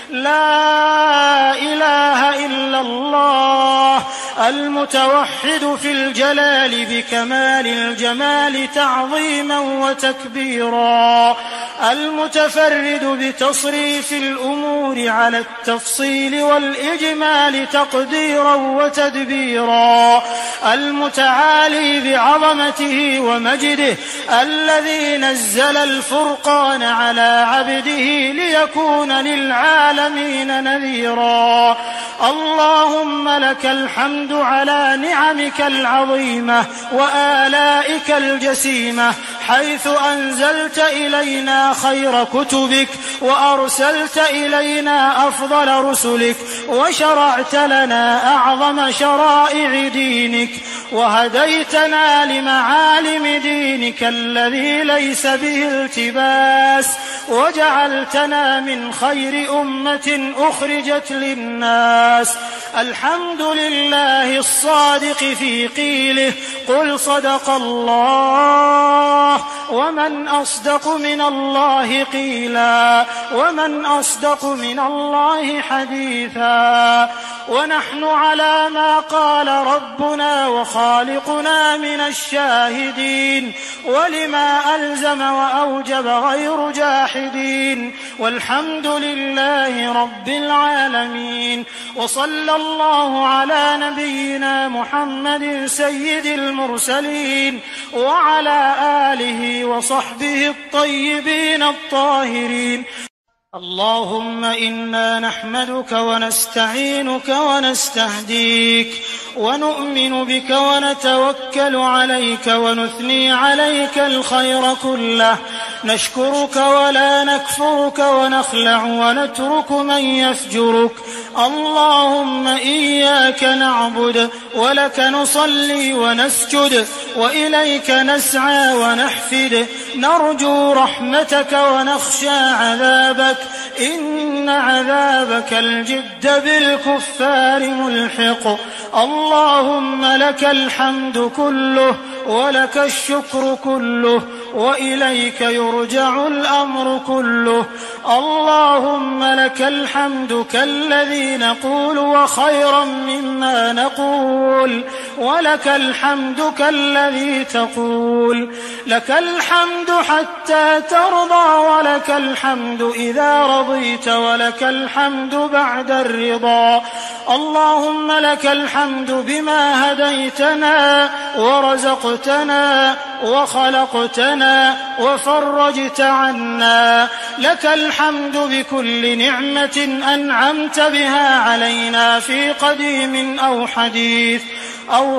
S1: لا إله إلا الله المتوحد في الجلال بكمال الجمال تعظيما وتكبيرا المتفرد بتصريف الأمور على التفصيل والإجمال تقديرا وتدبيرا المتعالي بعظمته ومجده الذي نزل الفرقان على عبده ليكون للعالمين نذيرا. اللهم لك الحمد على نعمك العظيمة وآلائك الجسيمة حيث أنزلت إلينا خير كتبك وأرسلت إلينا أفضل رسلك وشرعت لنا أعظم شرائع دينك وهديتنا لمعالم دينك الذي ليس به التباس وجعلتنا من خير أمة أخرجت للناس. الحمد لله الصادق في قيله قل صدق الله ومن أصدق من الله قيلا ومن أصدق من الله حديثا. ونحن على ما قال ربنا وخالقنا من الشاهدين ولما ألزم وأوجب غير جاحدين والحمد لله رب العالمين. وصلى الله على نبينا محمد سيد المرسلين وعلى آله وصحبه الطيبين الطاهرين. اللهم إنا نحمدك ونستعينك ونستهديك ونؤمن بك ونتوكل عليك ونثني عليك الخير كله نشكرك ولا نكفرك ونخلع ونترك من يفجرك. اللهم إياك نعبد ولك نصلي ونسجد وإليك نسعى ونحفد نرجو رحمتك ونخشى عذابك إن عذابك الجد بالكفار ملحق اللهم لك الحمد كله ولك الشكر كله وإليك يرجع الأمر كله اللهم لك الحمد كالذي نقول وخيرا مما نقول ولك الحمد كالذي تقول لك الحمد حتى ترضى ولك الحمد إذا رضيت ولك الحمد بعد الرضا اللهم لك الحمد بما هديتنا ورزقتنا وخلقتنا وفرجت عنا لك الحمد بكل نعمة أنعمت بها علينا في قديم أو حديث أو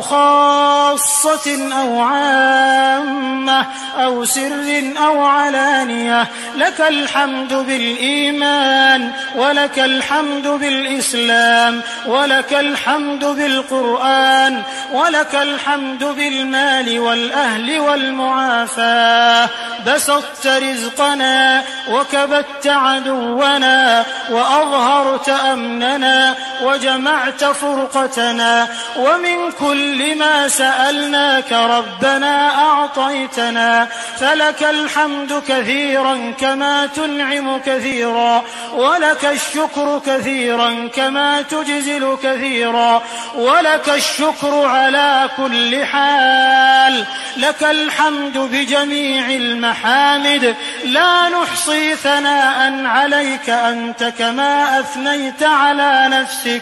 S1: خاصة أو عامة أو سر أو علانية لك الحمد بالإيمان ولك الحمد بالإسلام ولك الحمد بالقرآن ولك الحمد بالمال والأهل والمعافاة بسطت رزقنا وكبت عدونا وأظهرت أمننا وجمعت فرقتنا ومن كل ما سألناك ربنا أعطيتنا فلك الحمد كثيرا كما تنعم كثيرا ولك الشكر كثيرا كما تجزل كثيرا ولك الشكر على كل حال لك الحمد بجميع المحامد لا نحصي ثناء عليك أنت كما أثنيت على نفسك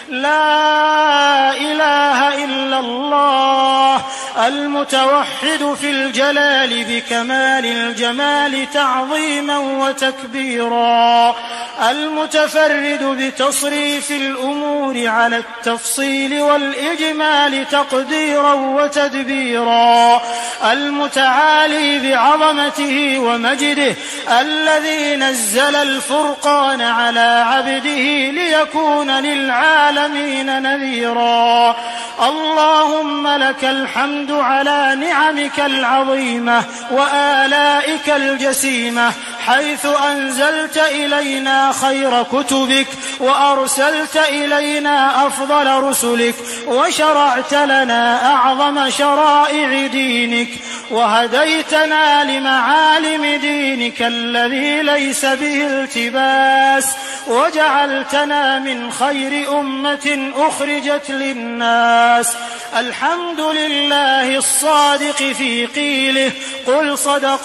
S1: لا إله إلا الله المتوحد في الجلال بكمال الجمال تعظيما وتكبيرا المتفرد بتصريف الأمور على التفصيل والإجمال تقديرا وتدبيرا المتعالي بعظمته ومجده الذي نزل الفرقان على عبده ليكون للعالمين نذيرا اللهم لك الحمد على نعمك العظيمة وآلائك الجسيمة حيث أنزلت إلينا خير كتبك وأرسلت إلينا أفضل رسلك وشرعت لنا أعظم شرائع دينك وهديتنا لمعالم دينك الذي ليس به التباس وجعلتنا من خير أمة أخرجت للناس الحمد لله الصادق في قيله قل صدق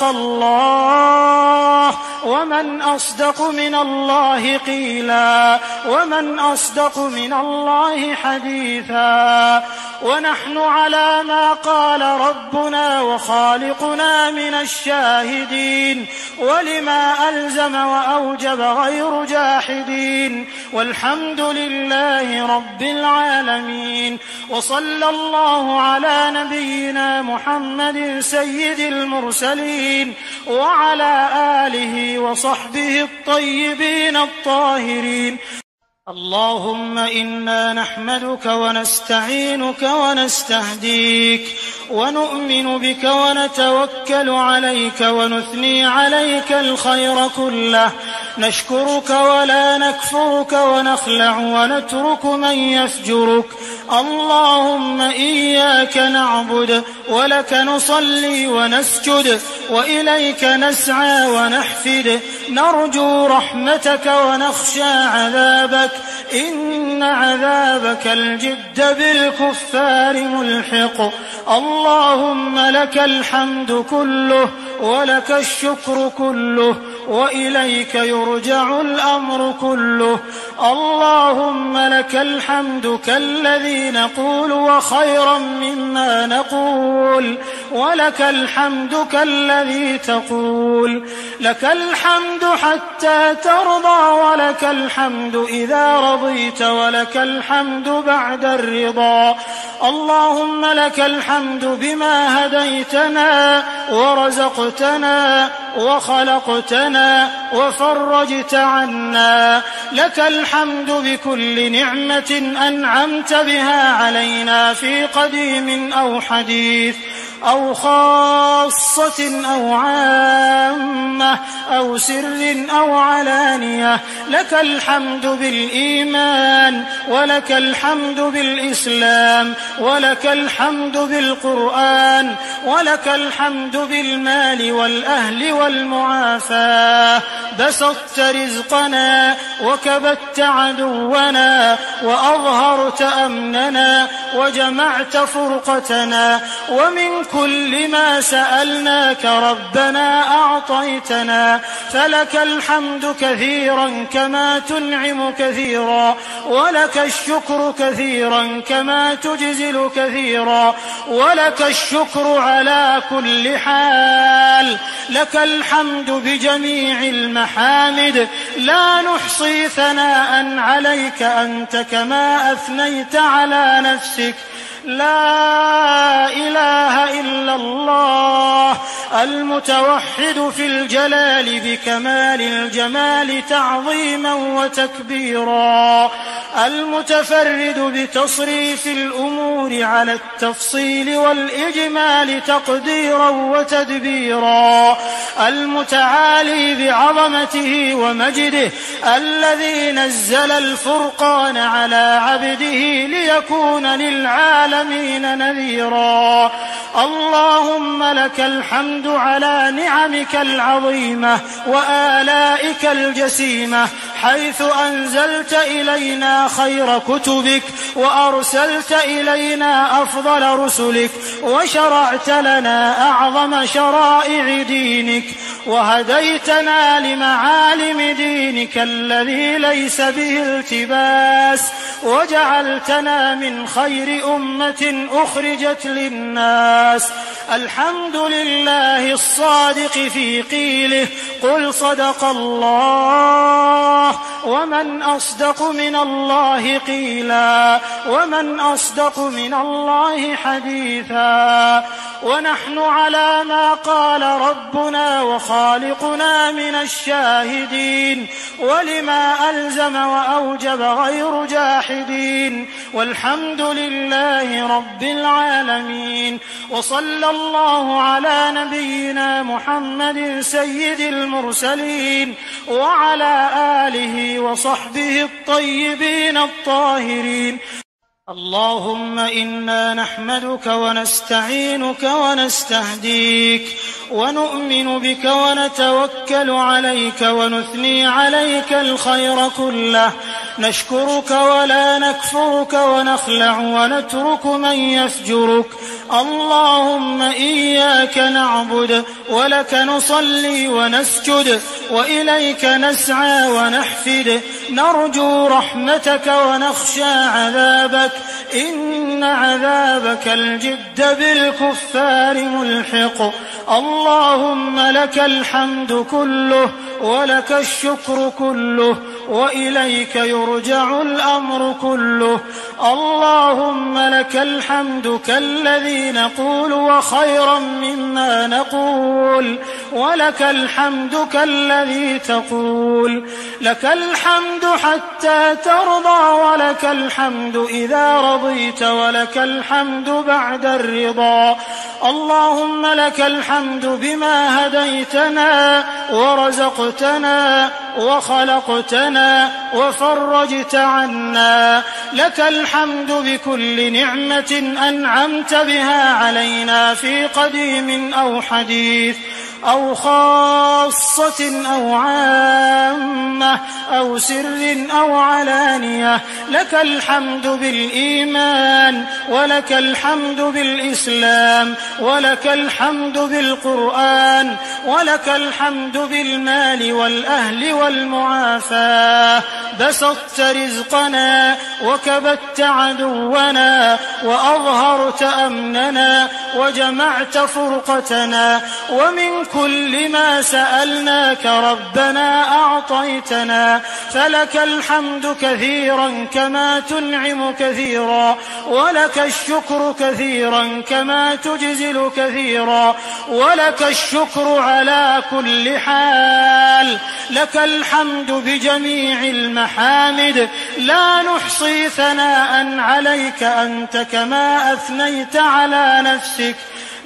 S1: الله ومن أصدق من الله قيلا ومن أصدق من الله حديثا ونحن على ما قال ربنا وخالقنا من الشاهدين ولما ألزم وأوجب غير جاحدين والحمد لله رب العالمين وصلى الله على نبينا محمد سيد المرسلين وعلى آله وصحبه الطيبين الطاهرين اللهم إنا نحمدك ونستعينك ونستهديك ونؤمن بك ونتوكل عليك ونثني عليك الخير كله نشكرك ولا نكفرك ونخلع ونترك من يفجرك اللهم إياك نعبد ولك نصلي ونسجد وإليك نسعى ونحفد نرجو رحمتك ونخشى عذابك إن عذابك الجد بالكفار ملحق اللهم لك الحمد كله ولك الشكر كله وإليك يرجع الأمر كله اللهم لك الحمد كالذي نقول وخيرا مما نقول ولك الحمد كالذي تقول لك الحمد حتى ترضى ولك الحمد إذا رضيت ولك الحمد بعد الرضا اللهم لك الحمد بما هديتنا ورزقتنا وخلقتنا وفرجت عنا. لك الحمد بكل نعمة أنعمت بها علينا في قديم أو حديث أو خاصة أو عامة أو سر أو علانية. لك الحمد بالإيمان ولك الحمد بالإسلام ولك الحمد بالقرآن ولك الحمد بالمال والأهل والمعافاة. بسطت رزقنا وكبت عدونا وأظهرت أمننا وجمعت فرقتنا، ومن كل ما سألناك ربنا أعطيتنا. فلك الحمد كثيرا كما تنعم كثيرا، ولك الشكر كثيرا كما تجزل كثيرا، ولك الشكر على كل حال. لك الحمد بجميع المحامد، لا نحصي ثناء عليك أنت كما أثنيت على نفسك. لا إله إلا الله المتوحد في الجلال بكمال الجمال تعظيما وتكبيرا، المتفرد بتصريف الأمور على التفصيل والإجمال تقديرا وتدبيرا، المتعالي بعظمته ومجده، الذي نزل الفرقان على عبده ليكون للعالمين نذيرا. اللهم لك الحمد على نعمك العظيمة وآلائك الجسيمة، حيث أنزلت إلينا خير كتبك وأرسلت إلينا أفضل رسلك وشرعت لنا أعظم شرائع دينك وهديتنا لمعالم دينك الذي ليس به التباس، وجعلتنا من خير أمة أخرجت للناس. الحمد لله الصادق في قيله قل صدق الله، ومن أصدق من الله قيلا، ومن أصدق من الله حديثا. ونحن على ما قال ربنا وخالقنا من الشاهدين، ولما ألزم وأوجب غير جاحدين، والحمد لله رب العالمين. وصلى الله على نبينا محمد سيد المرسلين وعلى آله وصحبه الطيبين الطاهرين. اللهم إنا نحمدك ونستعينك ونستهديك ونؤمن بك ونتوكل عليك ونثني عليك الخير كله، نشكرك ولا نكفرك ونخلع ونترك من يفجرك. اللهم إياك نعبد ولك نصلي ونسجد وإليك نسعى ونحفد، نرجو رحمتك ونخشى عذابك، إن عذابك الجد بالكفار ملحق. اللهم لك الحمد كله ولك الشكر كله وإليك يرجع الأمر كله. اللهم لك الحمد كالذي نقول وخيرا مما نقول، ولك الحمد كالذي تقول. لك الحمد حتى ترضى، ولك الحمد إذا رضيت، ولك الحمد بعد الرضا. اللهم لك الحمد بما هديتنا ورزقتنا وخلقتنا وفرجت عنا. لك الحمد بكل نعمة أنعمت بها علينا في قديم أو حديث أو خاصة أو عامة أو سر أو علانية. لك الحمد بالإيمان ولك الحمد بالإسلام ولك الحمد بالقرآن ولك الحمد بالمال والأهل والمعافاة. بسطت رزقنا وكبت عدونا وأظهرت أمننا وجمعت فرقتنا، ومن بكل ما سألناك ربنا أعطيتنا، فلك الحمد كثيرا كما تنعم كثيرا، ولك الشكر كثيرا كما تجزل كثيرا، ولك الشكر على كل حال. لك الحمد بجميع المحامد، لا نحصي ثناء عليك أنت كما أثنيت على نفسك.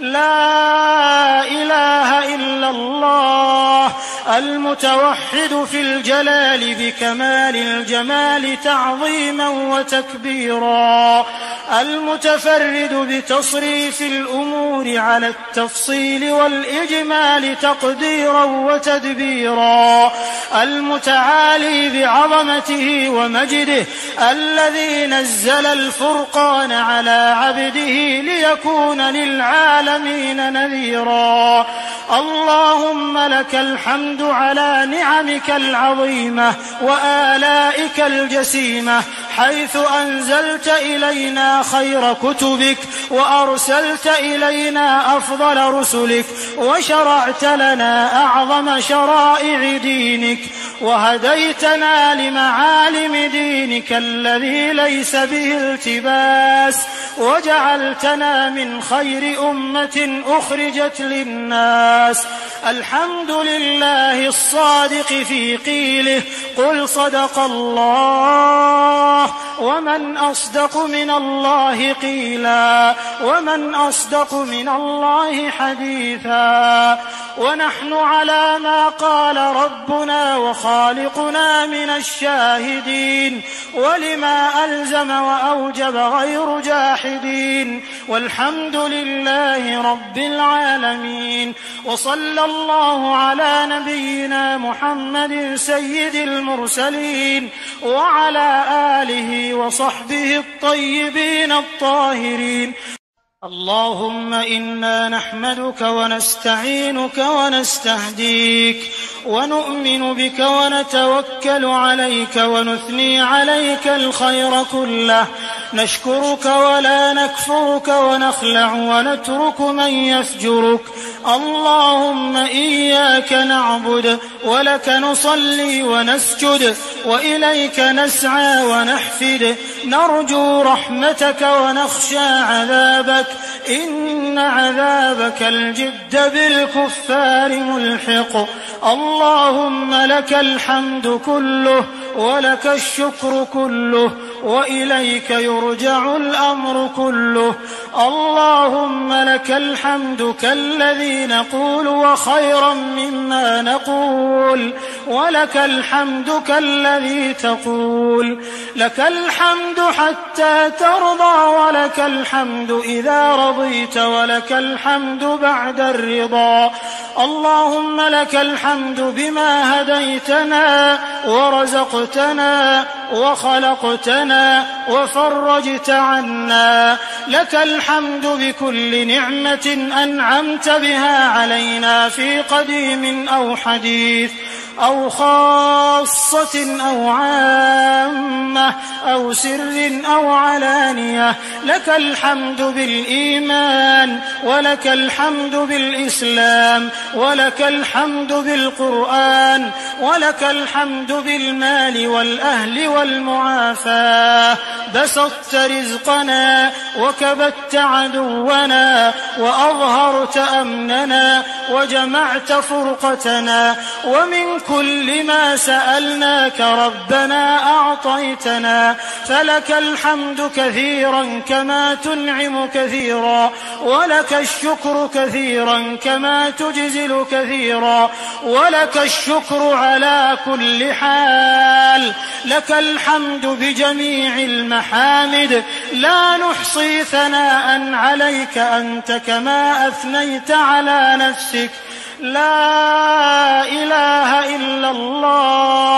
S1: لا إله إلا الله المتوحد في الجلال بكمال الجمال تعظيما وتكبيرا، المتفرد بتصريف الأمور على التفصيل والإجمال تقديرا وتدبيرا، المتعالي بعظمته ومجده، الذي نزل الفرقان على عبده ليكون للعالمين نذيرا. اللهم لك الحمد على نعمك العظيمة وآلائك الجسيمة، حيث أنزلت إلينا خير كتبك، وأرسلت إلينا أفضل رسلك، وشرعت لنا أعظم شرائع دينك، وهديتنا لمعالم دينك الذي ليس به التباس، وجعلتنا من خير أمة أخرجت للناس. الحمد لله الصادق في قيله قل صدق الله، ومن أصدق من الله قيلا، ومن أصدق من الله حديثا. ونحن على ما قال ربنا وخالقنا من الشاهدين، ولما ألزم وأوجب غير جاحدين، والحمد لله رب العالمين. وصلى الله على نبينا محمد سيد المرسلين وعلى آله وصحبه الطيبين الطاهرين. اللهم إنا نحمدك ونستعينك ونستهديك، ونؤمن بك ونتوكل عليك، ونثني عليك الخير كله، نشكرك ولا نكفرك، ونخلع ونترك من يفجرك. اللهم إياك نعبد، ولك نصلي ونسجد، وإليك نسعى ونحفد، نرجو رحمتك ونخشى عذابك، إن عذابك الجد بالكفار ملحق. اللهم لك الحمد كله، ولك الشكر كله، وإليك يرجع الأمر كله. اللهم لك الحمد كالذي نقول وخيرا مما نقول، ولك الحمد كالذي تقول. لك الحمد حتى ترضى، ولك الحمد إذا رضيت، ولك الحمد بعد الرضا. اللهم لك الحمد بما هديتنا ورزقتنا وخلقتنا وفرجت عنا. لك الحمد بكل نعمة أنعمت بها علينا في قديم أو حديث، أو خاصة أو عامة، أو سر أو علانية. لك الحمد بالإيمان، ولك الحمد بالإسلام، ولك الحمد بالقرآن، ولك الحمد بالمال والأهل والمعافاة. بسطت رزقنا، وكبت عدونا، وأظهرت أمننا، وجمعت فرقتنا، ومن كل ما سألناك ربنا أعطيتنا، فلك الحمد كثيرا كما تنعم كثيرا، ولك الشكر كثيرا كما تجزل كثيرا، ولك الشكر على كل حال. لك الحمد بجميع المحامد، لا نحصي ثناء عليك أنت كما أثنيت على نفسك. لا إله إلا الله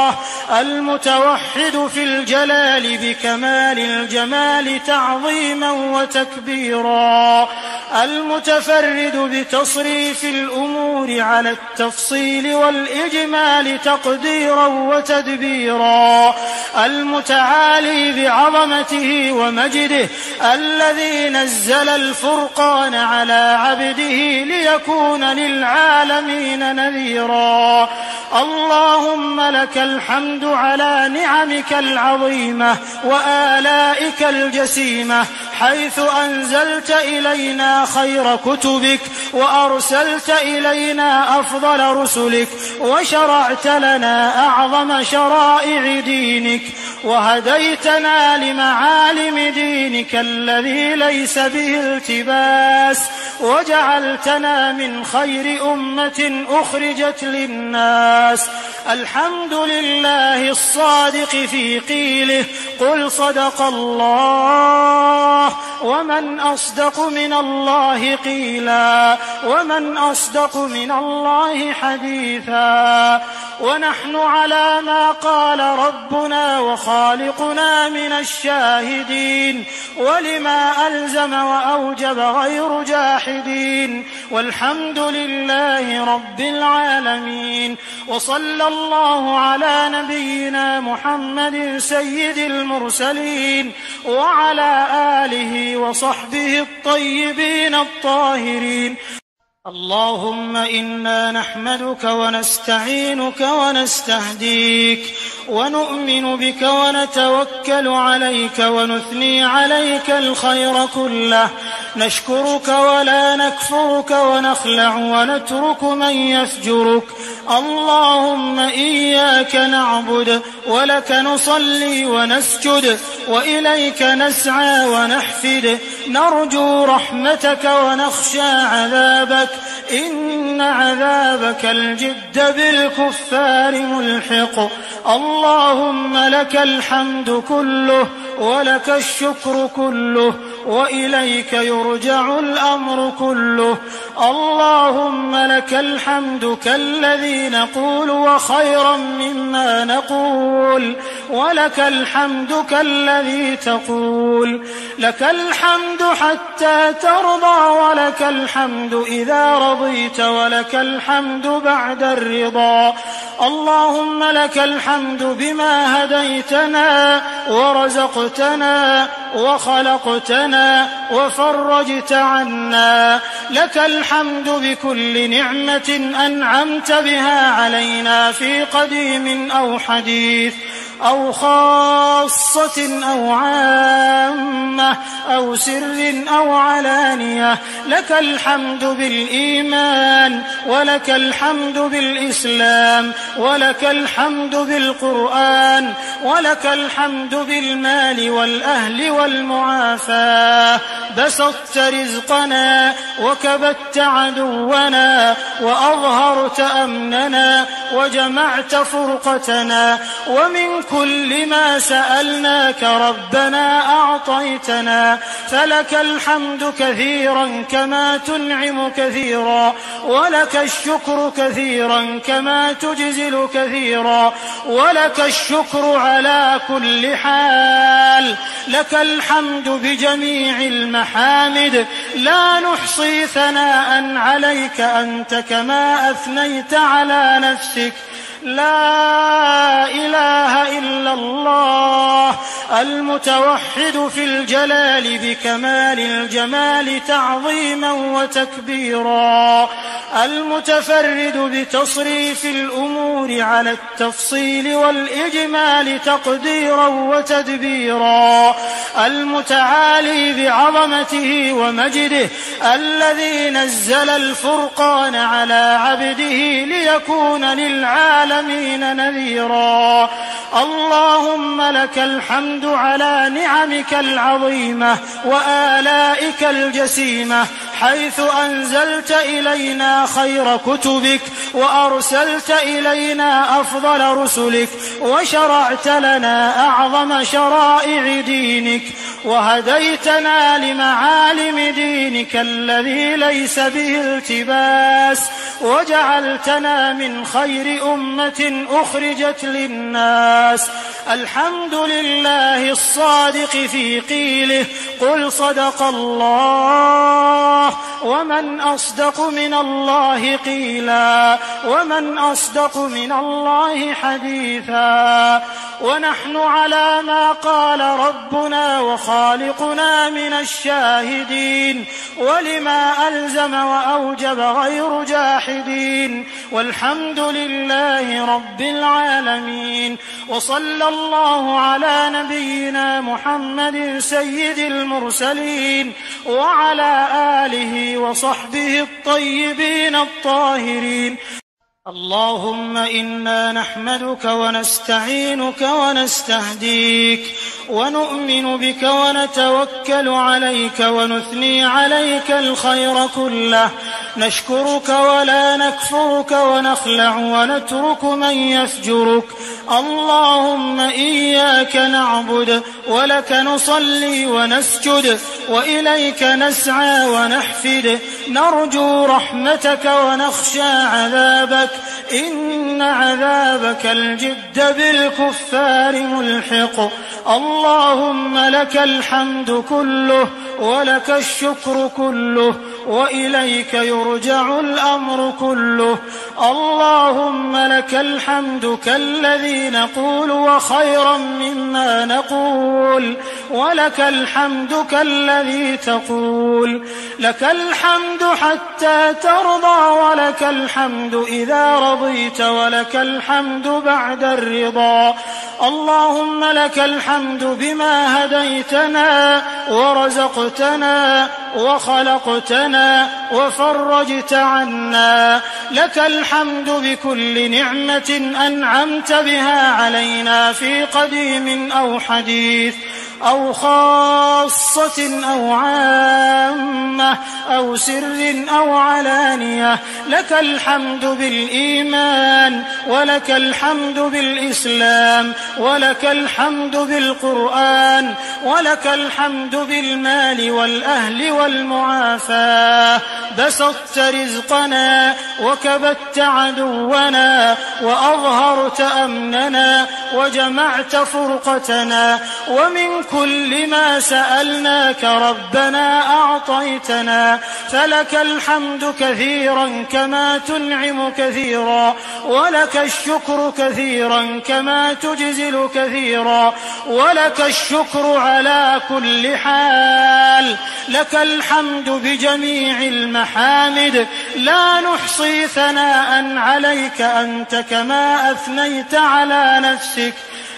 S1: المتوحد في الجلال بكمال الجمال تعظيما وتكبيرا، المتفرد بتصريف الأمور على التفصيل والإجمال تقديرا وتدبيرا، المتعالي بعظمته ومجده، الذي نزل الفرقان على عبده ليكون للعالمين نذيرا. اللهم لك الحمد على نعمك العظيمة وآلائك الجسيمة، حيث أنزلت إلينا خير كتبك وأرسلت إلينا أفضل رسلك وشرعت لنا أعظم شرائع دينك وهديتنا لمعالم دينك الذي ليس به التباس، وجعلتنا من خير أمة أخرجت للناس. الحمد لله الصادق في قيله قل صدق الله، ومن أصدق من الله قيلا، ومن أصدق من الله حديثا. ونحن على ما قال ربنا وخالقنا من الشاهدين، ولما ألزم وأوجب غير جاحدين، والحمد لله رب العالمين. وصلى الله على نبينا محمد سيد المرسلين وعلى آله وصحبه الطيبين الطاهرين. اللهم إنا نحمدك ونستعينك ونستهديك ونؤمن بك ونتوكل عليك ونثني عليك الخير كله، نشكرك ولا نكفرك ونخلع ونترك من يفجرك. اللهم إياك نعبد ولك نصلي ونسجد وإليك نسعى ونحفد، نرجو رحمتك ونخشى عذابك، إن عذابك الجد بالكفار ملحق. اللهم لك الحمد كله ولك الشكر كله وإليك يرجع الأمر كله. اللهم لك الحمد كالذي نقول وخيرا مما نقول، ولك الحمد كالذي تقول. لك الحمد حتى ترضى، ولك الحمد إذا رضيت، ولك الحمد بعد الرضا. اللهم لك الحمد بما هديتنا ورزقتنا وخلقتنا وفرجت عنا. لك الحمد بكل نعمة أنعمت بها علينا في قديم أو حديث أو خاصة أو عامة أو سر أو علانية. لك الحمد بالإيمان، ولك الحمد بالإسلام، ولك الحمد بالقرآن، ولك الحمد بالمال والأهل والمعافاة. بسطت رزقنا وكبت عدونا وأظهرت أمننا وجمعت فرقتنا، ومن كل ما سألناك ربنا أعطيتنا، فلك الحمد كثيرا كما تنعم كثيرا، ولك الشكر كثيرا كما تجزل كثيرا، ولك الشكر على كل حال. لك الحمد بجميع المحامد، لا نحصي ثناء عليك أنت كما أثنيت على نفسك. لا إله إلا الله المتوحد في الجلال بكمال الجمال تعظيما وتكبيرا، المتفرد بتصريف الأمور على التفصيل والإجمال تقديرا وتدبيرا، المتعالي بعظمته ومجده، الذي نزل الفرقان على عبده ليكون للعالمين نذيرا. اللهم لك الحمد على نعمك العظيمة وآلائك الجسيمة، حيث أنزلت إلينا خير كتبك وأرسلت إلينا أفضل رسلك وشرعت لنا أعظم شرائع دينك وهديتنا لمعالم دينك الذي ليس به التباس، وجعلتنا من خير أمة أخرجت للناس. الحمد لله الصادق في قيله قل صدق الله ومن أصدق من الله قيلا ومن أصدق من الله حديثا. ونحن على ما قال ربنا وخالقنا من الشاهدين ولما ألزم وأوجب غير جاحدين. والحمد لله رب العالمين. وصلى الله على نبينا محمد سيد المرسلين وعلى آله وصحبه الطيبين الطاهرين. اللهم إنا نحمدك ونستعينك ونستهديك ونؤمن بك ونتوكل عليك ونثني عليك الخير كله. نشكرك ولا نكفرك ونخلع ونترك من يفجرك. اللهم إياك نعبد ولك نصلي ونسجد وإليك نسعى ونحفد. نرجو رحمتك ونخشى عذابك إن عذابك الجد بالكفار ملحق. اللهم لك الحمد كله ولك الشكر كله وإليك يرجع الأمر كله. اللهم لك الحمد كالذي نقول وخيرا مما نقول ولك الحمد كالذي تقول. لك الحمد حتى ترضى ولك الحمد إذا رضيت ولك الحمد بعد الرضا. اللهم لك الحمد بما هديتنا ورزقتنا وخلقتنا وفرجت عنا. لك الحمد بكل نعمة أنعمت بها علينا في قديم أو حديث أو خاصة أو عامة أو سر أو علانية. لك الحمد بالإيمان ولك الحمد بالإسلام ولك الحمد بالقرآن ولك الحمد بالمال والأهل والمعافاة. بسطت رزقنا وكبت عدونا وأظهرت أمننا وجمعت فرقتنا. ومن كل ما سألناك ربنا أعطيتنا. فلك الحمد كثيرا كما تنعم كثيرا ولك الشكر كثيرا كما تجزل كثيرا ولك الشكر على كل حال. لك الحمد بجميع المحامد لا نحصي ثناء عليك أنت كما أثنيت على نفسك.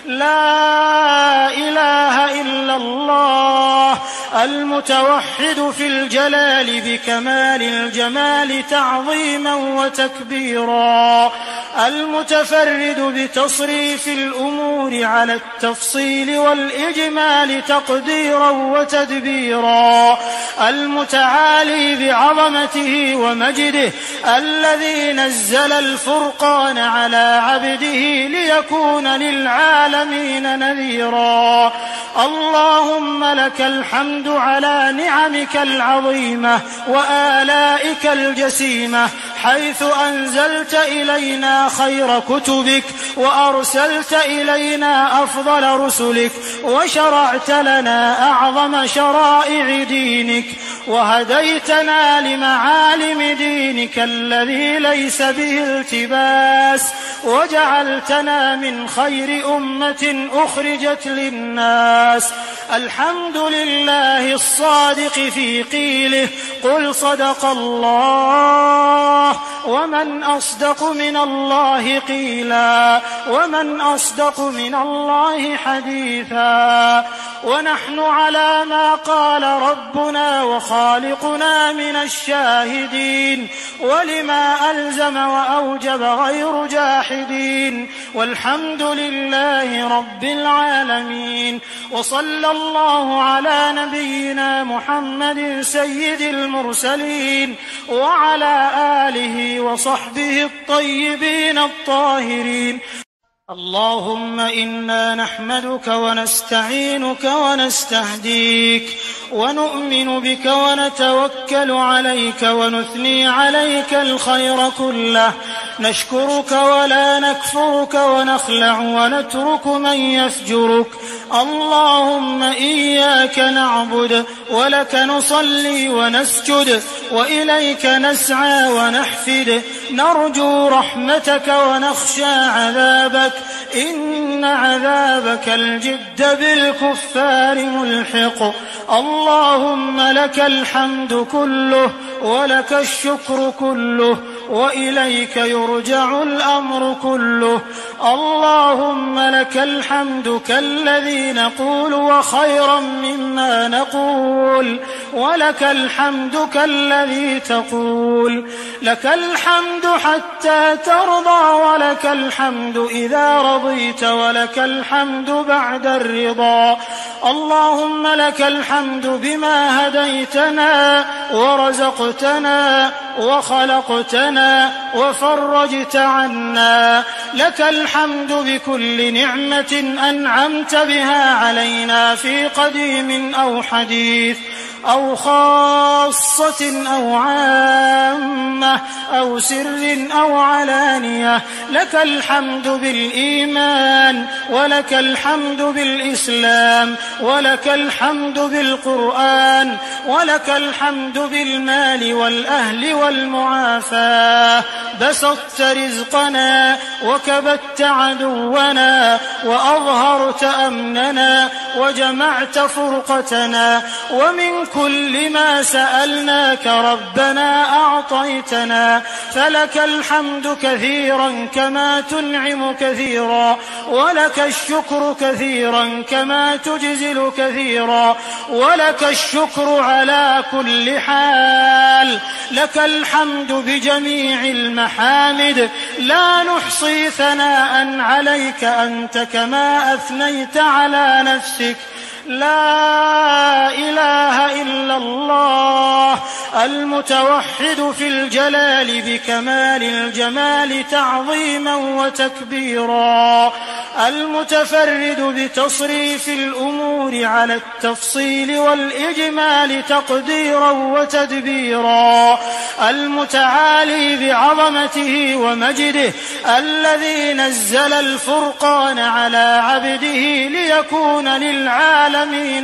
S1: لا إله إلا الله المتوحد في الجلال بكمال الجمال تعظيما وتكبيرا. المتفرد بتصريف الأمور على التفصيل والإجمال تقديرا وتدبيرا. المتعالي بعظمته ومجده الذي نزل الفرقان على عبده ليكون للعالمين نذيرا. اللهم لك الحمد على نعمك العظيمة وآلائك الجسيمة حيث أنزلت إلينا خير كتبك وأرسلت إلينا أفضل رسلك وشرعت لنا أعظم شرائع دينك وهديتنا لمعالم دينك الذي ليس به التباس وجعلتنا من خير أمة أخرجت للناس. الحمد لله الصادق في قيله قل صدق الله ومن أصدق من الله قيلا ومن أصدق من الله حديثا. ونحن على ما قال ربنا وخالقنا من الشاهدين ولما ألزم وأوجب غير جاحدين. والحمد لله رب العالمين. وصلى الله على نبينا محمد سيد المرسلين وعلى آله وصحبه الطيبين الطاهرين. اللهم إنا نحمدك ونستعينك ونستهديك ونؤمن بك ونتوكل عليك ونثني عليك الخير كله، نشكرك ولا نكفرك ونخلع ونترك من يفجرك. اللهم إياك نعبد ولك نصلي ونسجد وإليك نسعى ونحفد، نرجو رحمتك ونخشى عذابك، إن عذابك الجد بالكفار ملحق. اللهم لك الحمد كله ولك الشكر كله وإليك يرجع الأمر كله. اللهم لك الحمد كالذي نقول وخيرا مما نقول، ولك الحمد كالذي تقول. لك الحمد حتى ترضى ولك الحمد إذا رضيت ولك الحمد بعد الرضا. اللهم لك الحمد بما هديتنا ورزقتنا وخلقتنا وفرجت عنا. لك الحمد بكل نعمة أنعمت بها علينا في قديم أو حديث أو خاصة أو عامة أو سر أو علانية. لك الحمد بالإيمان ولك الحمد بالإسلام ولك الحمد بالقرآن ولك الحمد بالمال والأهل والمعافاة. بسطت رزقنا وكبت عدونا وأظهرت أمننا وجمعت فرقتنا، ومن كل ما سألناك ربنا أعطيتنا. فلك الحمد كثيرا كما تنعم كثيرا، ولك الشكر كثيرا كما تجزل كثيرا، ولك الشكر على كل حال. لك الحمد بجميع المحامد، لا نحصي ثناء عليك أنت كما أثنيت على نفسك. لا إله إلا الله المتوحد في الجلال بكمال الجمال تعظيما وتكبيرا، المتفرد بتصريف الأمور على التفصيل والإجمال تقديرا وتدبيرا، المتعالي بعظمته ومجده، الذي نزل الفرقان على عبده ليكون للعالمين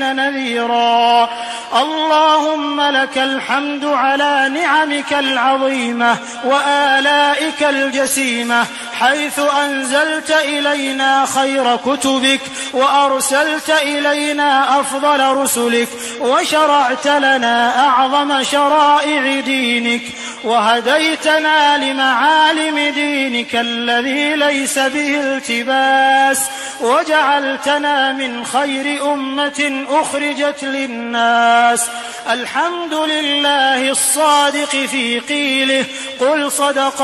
S1: نذيرا. اللهم لك الحمد على نعمك العظيمة وآلائك الجسيمة، حيث أنزلت إلينا خير كتبك وأرسلت إلينا أفضل رسلك وشرعت لنا أعظم شرائع دينك وهديتنا لمعالم دينك الذي ليس به التباس، وجعلتنا من خير أمة أخرجت للناس. الحمد لله الصادق في قيله قل صدق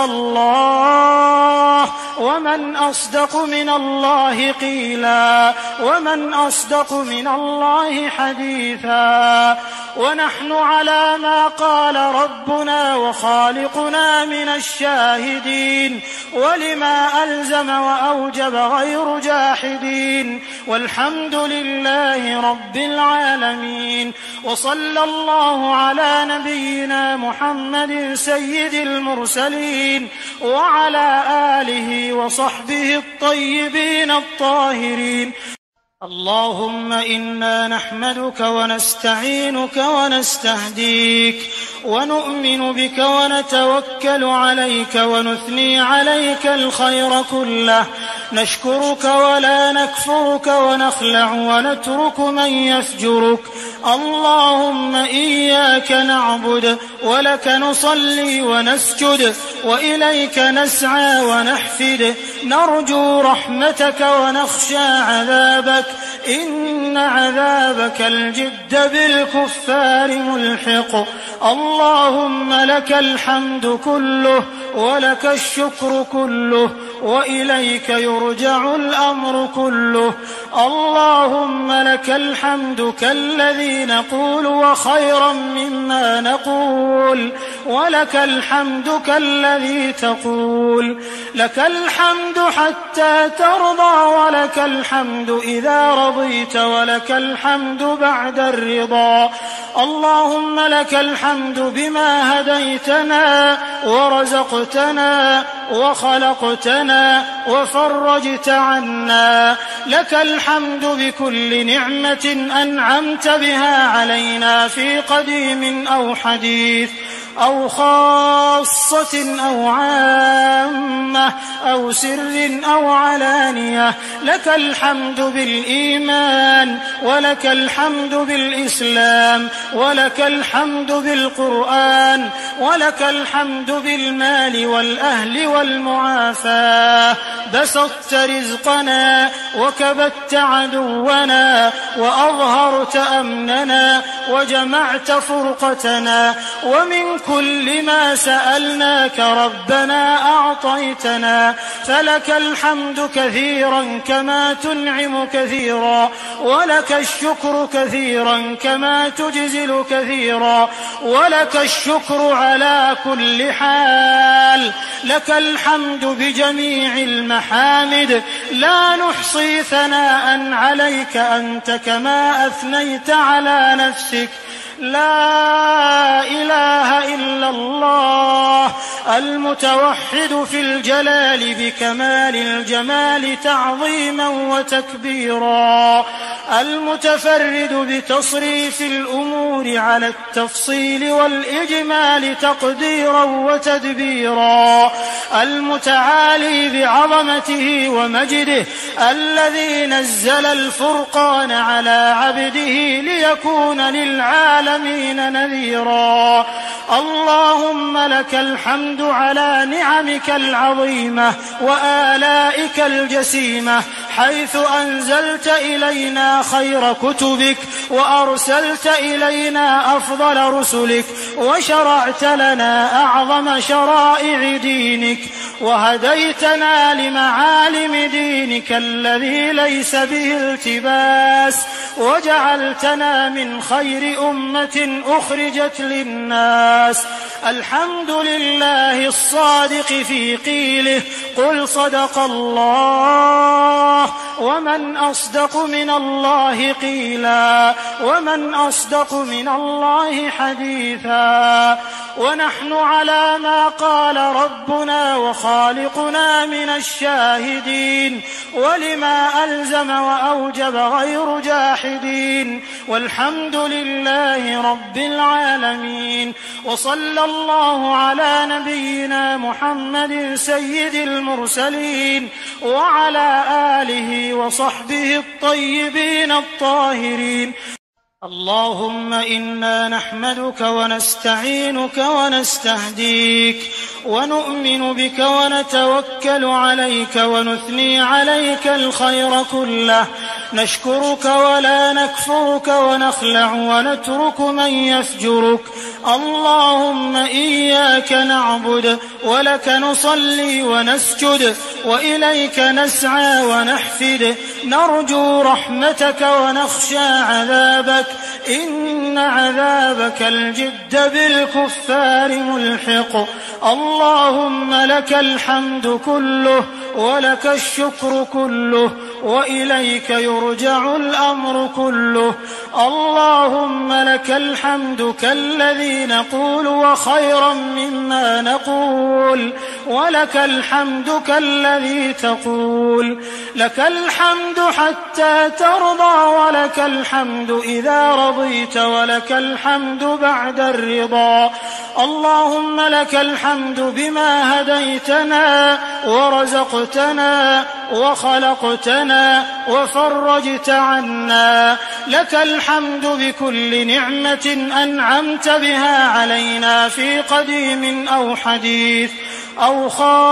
S1: الله، ومن أصدق من الله قيلا، ومن أصدق من الله حديثا. ونحن على ما قال ربنا وخالقنا من الشاهدين، ولما ألزم وأوجب غير جاحدين، والحمد لله رب العالمين. وصلى الله على نبينا محمد سيد المرسلين وعلى آله وصحبه الطيبين الطاهرين. اللهم إنا نحمدك ونستعينك ونستهديك ونؤمن بك ونتوكل عليك ونثني عليك الخير كله، نشكرك ولا نكفرك ونخلع ونترك من يفجرك. اللهم إياك نعبد ولك نصلي ونسجد وإليك نسعى ونحفد، نرجو رحمتك ونخشى عذابك، إن عذابك الجد بالكفار ملحق. اللهم لك الحمد كله ولك الشكر كله وإليك يرجع الأمر كله. اللهم لك الحمد كالذي نقول وخيرا مما نقول، ولك الحمد كالذي تقول. لك الحمد حتى ترضى ولك الحمد إذا رضيت ولك الحمد بعد الرضا. اللهم لك الحمد بما هديتنا ورزقتنا وخلقتنا وفرجت عنا. لك الحمد بكل نعمة أنعمت بها علينا في قديم أو حديث أو خاصة أو عامة أو سر أو علانية. لك الحمد بالإيمان ولك الحمد بالإسلام ولك الحمد بالقرآن ولك الحمد بالمال والأهل والمعافاة. بسطت رزقنا وكبت عدونا وأظهرت أمننا وجمعت فرقتنا، ومن كل ما سألناك ربنا أعطيتنا. فلك الحمد كثيرا كما تنعم كثيرا، ولك الشكر كثيرا كما تجزل كثيرا، ولك الشكر على كل حال. لك الحمد بجميع المحامد، لا نحصي ثناء عليك أنت كما أثنيت على نفسك. لا إله إلا الله المتوحد في الجلال بكمال الجمال تعظيما وتكبيرا، المتفرد بتصريف الأمور على التفصيل والإجمال تقديرا وتدبيرا، المتعالي بعظمته ومجده، الذي نزل الفرقان على عبده ليكون للعالمين نذيرا. اللهم لك الحمد على نعمك العظيمة وآلائك الجسيمة، حيث أنزلت إلينا خير كتبك وأرسلت إلينا أفضل رسلك وشرعت لنا أعظم شرائع دينك وهديتنا لمعالم دينك الذي ليس به التباس، وجعلتنا من خير أمة أخرجت للناس. الحمد لله الصادق في قيله قل صدق الله، ومن أصدق من الله قيلا، ومن أصدق من الله حديثا. ونحن على ما قال ربنا وخالقنا من الشاهدين، ولما ألزم وأوجب غير جاحدين، والحمد لله رب العالمين. وصلى الله على نبينا محمد سيد المرسلين وعلى آله وصحبه الطيبين الطاهرين. اللهم إنا نحمدك ونستعينك ونستهديك ونؤمن بك ونتوكل عليك ونثني عليك الخير كله، نشكرك ولا نكفرك ونخلع ونترك من يفجرك. اللهم إياك نعبد ولك نصلي ونسجد وإليك نسعى ونحفد، نرجو رحمتك ونخشى عذابك، إن عذابك الجد بالكفار ملحق. اللهم لك الحمد كله ولك الشكر كله وإليك يرجع الأمر كله. اللهم لك الحمد كالذي نقول وخيرا مما نقول، ولك الحمد كالذي تقول. لك الحمد حتى ترضى ولك الحمد إذا رضيت ولك الحمد بعد الرضا. اللهم لك الحمد بما هديتنا ورزقتنا وخلقتنا وفرجت عنا. لك الحمد بكل نعمة أنعمت بها علينا في قديم أو حديث أو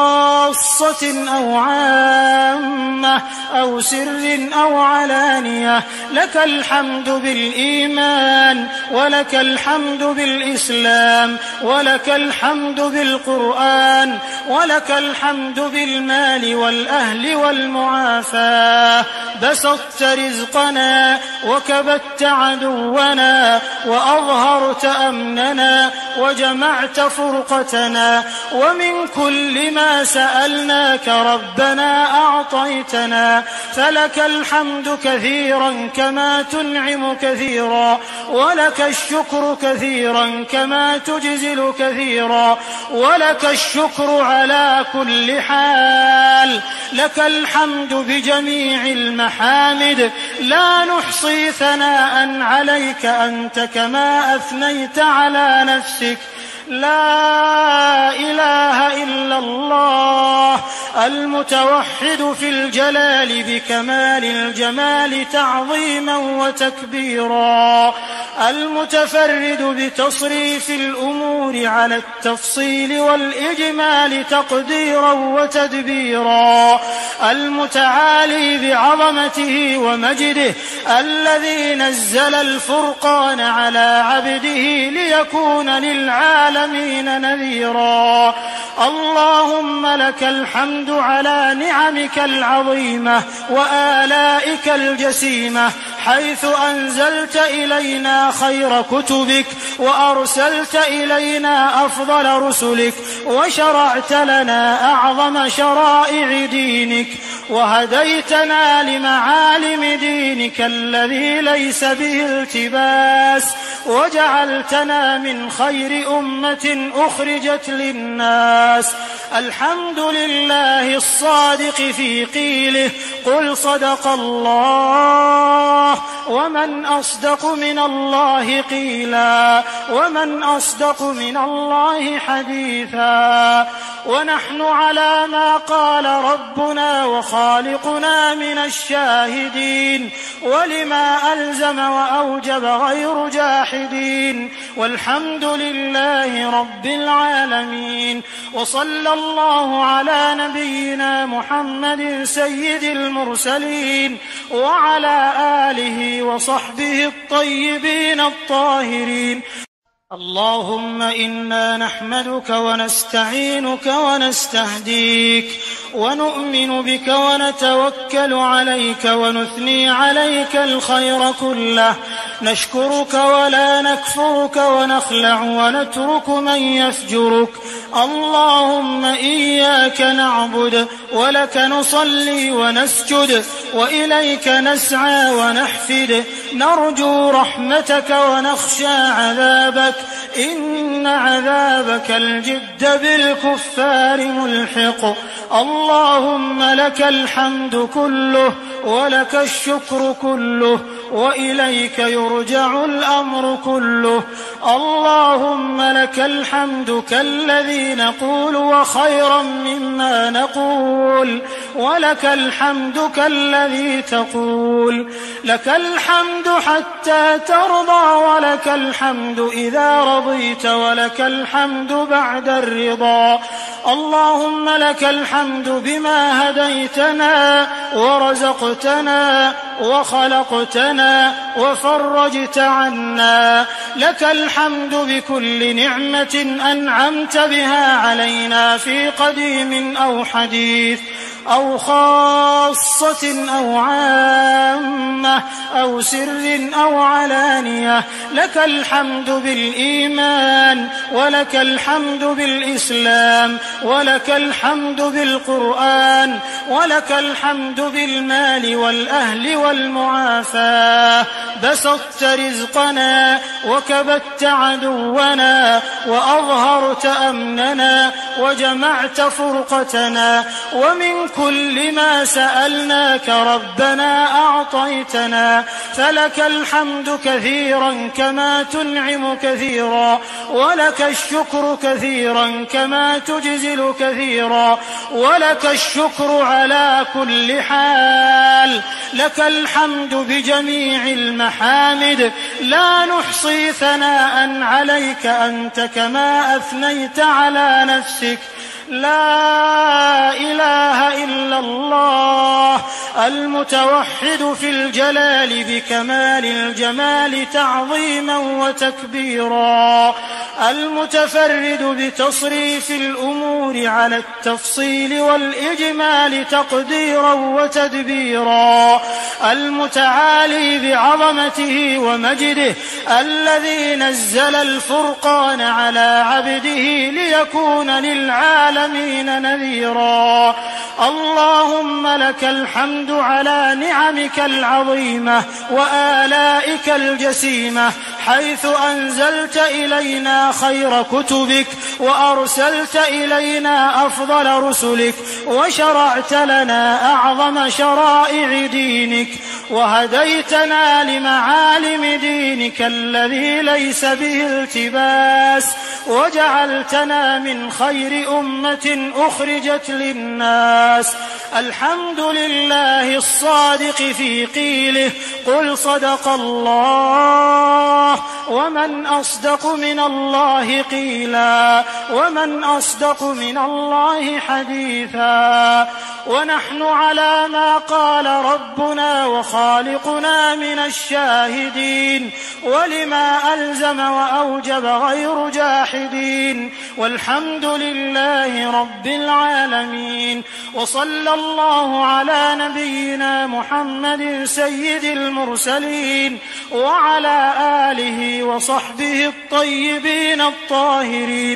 S1: خاصة أو عامة أو سر أو علانية. لك الحمد بالإيمان ولك الحمد بالإسلام ولك الحمد بالقرآن ولك الحمد بالمال والأهل والمعافاة. بسطت رزقنا وكبت عدونا وأظهرت أمننا وجمعت فرقتنا، ومن كل ما سألناك ربنا أعطيتنا، فلك الحمد كثيرا كما تنعم كثيرا، ولك الشكر كثيرا كما تجزل كثيرا، ولك الشكر على كل حال. لك الحمد بجميع المحامد، لا نحصي ثناء عليك أنت كما أثنيت على نفسك. لا إله إلا الله المتوحد في الجلال بكمال الجمال تعظيما وتكبيرا، المتفرد بتصريف الأمور على التفصيل والإجمال تقديرا وتدبيرا، المتعالي بعظمته ومجده، الذي نزل الفرقان على عبده ليكون للعالمين نذيرا. اللهم لك الحمد على نعمك العظيمة وآلائك الجسيمة، حيث أنزلت إلينا خير كتبك، وأرسلت إلينا أفضل رسلك، وشرعت لنا أعظم شرائع دينك، وهديتنا لمعالم دينك الذي ليس به التباس، وجعلتنا من خير أمة أخرجت للناس. الحمد لله الصادق في قيله قل صدق الله، ومن أصدق من الله قيلا، ومن أصدق من الله حديثا. ونحن على ما قال ربنا وخالقنا من الشاهدين، ولما ألزم وأوجب غير جاحدين، والحمد لله رب العالمين. وصلى الله على نبينا محمد سيد المرسلين وعلى آله وصحبه الطيبين الطاهرين. اللهم إنا نحمدك ونستعينك ونستهديك ونؤمن بك ونتوكل عليك ونثني عليك الخير كله، نشكرك ولا نكفرك ونخلع ونترك من يفجرك. اللهم إياك نعبد ولك نصلي ونسجد، وإليك نسعى ونحفد، نرجو رحمتك ونخشى عذابك، إن عذابك الجد بالكفار ملحق. اللهم لك الحمد كله ولك الشكر كله، وإليك يرجع الأمر كله. اللهم لك الحمد كالذي نقول وخيرا مما نقول، ولك الحمد كالذي تقول. لك الحمد حتى ترضى، ولك الحمد إذا رضيت، ولك الحمد بعد الرضا. اللهم لك الحمد بما هديتنا ورزقتنا وخلقتنا وفرجت عنا. لك الحمد بكل نعمة أنعمت بها علينا في قديم أو حديث أو خاصة أو عامة أو سر أو علانية. لك الحمد بالإيمان، ولك الحمد بالإسلام، ولك الحمد بالقرآن، ولك الحمد بالمال والأهل والمعافاة. بسطت رزقنا وكبت عدونا وأظهرت أمننا وجمعت فرقتنا، ومن كل ما سألناك ربنا أعطيتنا، فلك الحمد كثيرا كما تنعم كثيرا، ولك الشكر كثيرا كما تجزل كثيرا، ولك الشكر على كل حال. لك الحمد بجميع المحامد، لا نحصي ثناء عليك أنت كما أثنيت على نفسك. لا إله إلا الله المتوحد في الجلال بكمال الجمال تعظيما وتكبيرا، المتفرد بتصريف الأمور على التفصيل والإجمال تقديرا وتدبيرا، المتعالي بعظمته ومجده الذي نزل الفرقان على عبده ليكون للعالمين نذيرا. اللهم لك الحمد على نعمك العظيمة وآلائك الجسيمة، حيث أنزلت إلينا خير كتبك وأرسلت إلينا أفضل رسلك وشرعت لنا أعظم شرائع دينك وهديتنا لمعالم دينك الذي ليس به التباس وجعلتنا من خير أمة أخرجت للناس. الحمد لله الصادق في قيله قل صدق الله ومن أصدق من الله قيلا ومن أصدق من الله حديثا. ونحن على ما قال ربنا وخالقنا من الشاهدين ولما ألزم وأوجب غير جاحدين، والحمد لله رب العالمين. وصلى الله على نبينا محمد سيد المرسلين وعلى آله وصحبه الطيبين الطاهرين.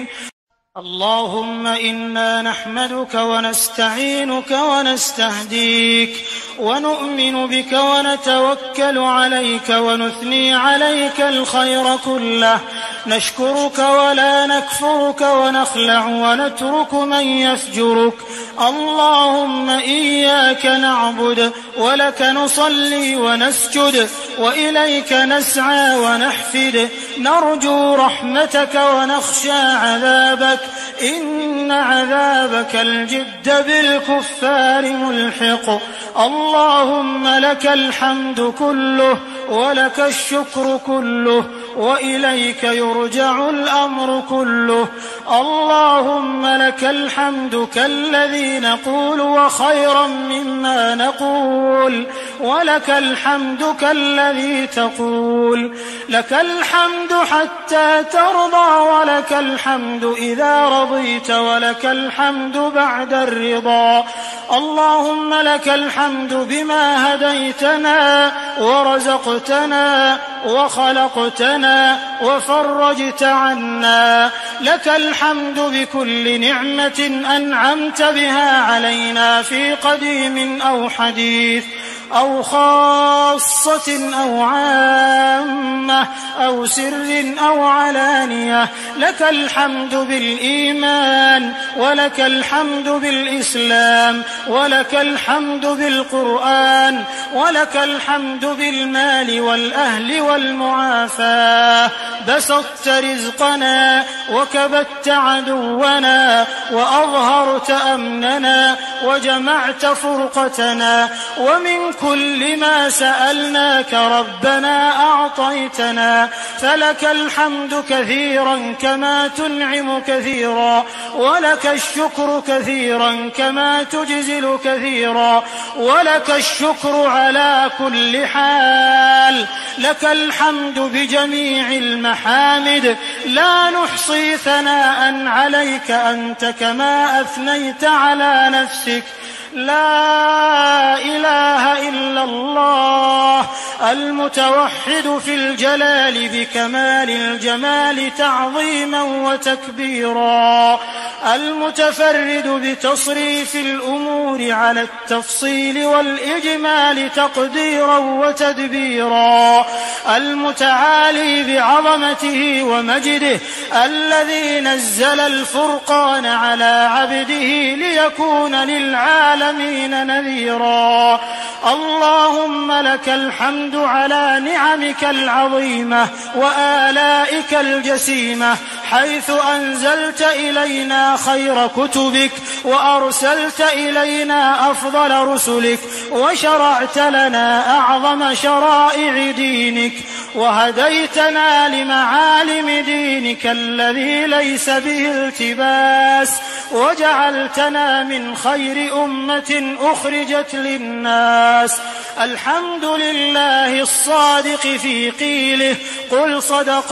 S1: اللهم إنا نحمدك ونستعينك ونستهديك ونؤمن بك ونتوكل عليك ونثني عليك الخير كله، نشكرك ولا نكفرك ونخلع ونترك من يفجرك. اللهم إياك نعبد ولك نصلي ونسجد وإليك نسعى ونحفد، نرجو رحمتك ونخشى عذابك، إن عذابك الجد بالكفار ملحق. اللهم لك الحمد كله ولك الشكر كله وإليك يرجع الأمر كله. اللهم لك الحمد كالذي نقول وخيرا مما نقول، ولك الحمد كالذي تقول. لك الحمد حتى ترضى ولك الحمد إذا رضيت ولك الحمد بعد الرضا. اللهم لك الحمد بما هديتنا ورزقتنا وخلقتنا وفرجت عنا. لك الحمد بكل نعمة أنعمت بها علينا في قديم أو حديث أو خاصة أو عامة أو سر أو علانية. لك الحمد بالإيمان ولك الحمد بالإسلام ولك الحمد بالقرآن ولك الحمد بالمال والأهل والمعافاة. بسطت رزقنا وكبت عدونا وأظهرت أمننا وجمعت فرقتنا، ومن كل ما سألناك ربنا أعطيتنا، فلك الحمد كثيرا كما تنعم كثيرا، ولك الشكر كثيرا كما تجزل كثيرا، ولك الشكر على كل حال. لك الحمد بجميع المحامد، لا نحصي ثناء عليك أنت كما أثنيت على نفسك. لا إله إلا الله المتوحد في الجلال بكمال الجمال تعظيما وتكبيرا، المتفرد بتصريف الأمور على التفصيل والإجمال تقديرا وتدبيرا، المتعالي بعظمته ومجده الذي نزل الفرقان على عبده ليكون للعالمين نذيرا. اللهم لك الحمد على نعمك العظيمة وآلائك الجسيمة، حيث أنزلت إلينا خير كتبك وأرسلت إلينا أفضل رسلك وشرعت لنا أعظم شرائع دينك وهديتنا لمعالم دينك الذي ليس به التباس وجعلتنا من خير أمة أخرجت للناس. الحمد لله الصادق في قيله قل صدق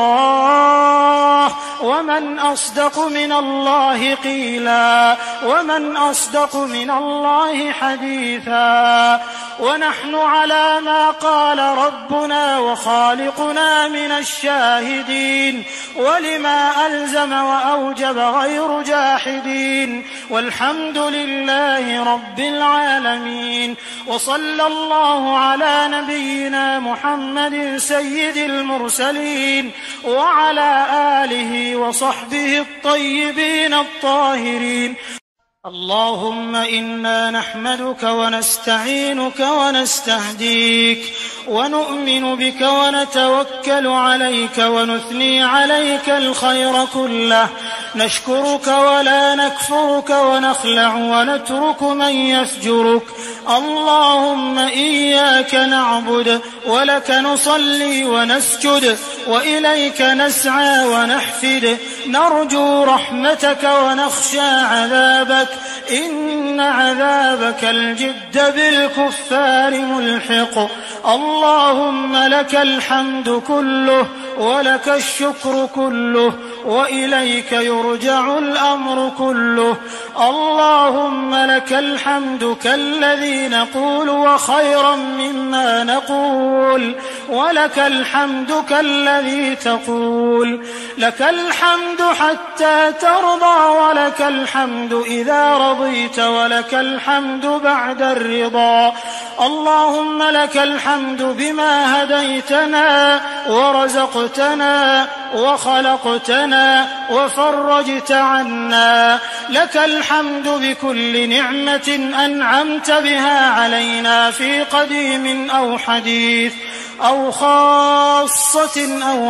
S1: الله ومن أصدق من الله قيلا ومن أصدق من الله حديثا. ونحن على ما قال ربنا وخالقنا من الشاهدين ولما ألزم وأوجب غير جاحدين. والحمد لله رب العالمين. وصلى الله على نبينا محمد سيد المرسلين وعلى آله وصحبه الطيبين الطاهرين. اللهم إنا نحمدك ونستعينك ونستهديك ونؤمن بك ونتوكل عليك ونثني عليك الخير كله. نشكرك ولا نكفرك ونخلع ونترك من يفجرك. اللهم إياك نعبد ولك نصلي ونسجد وإليك نسعى ونحفد. نرجو رحمتك ونخشى عذابك إن عذابك الجد بالكفار ملحق. اللهم لك الحمد كله ولك الشكر كله وإليك يرجع الأمر كله. اللهم لك الحمد كالذي نقول وخيرا مما نقول ولك الحمد كالذي تقول. لك الحمد حتى ترضى ولك الحمد إذا رضيت ولك الحمد بعد الرضا. اللهم لك الحمد بما هديتنا ورزقتنا وخلقتنا وفرجت عنا. لك الحمد بكل نعمة أنعمت بها علينا في قديم أو حديث أو خاصة أو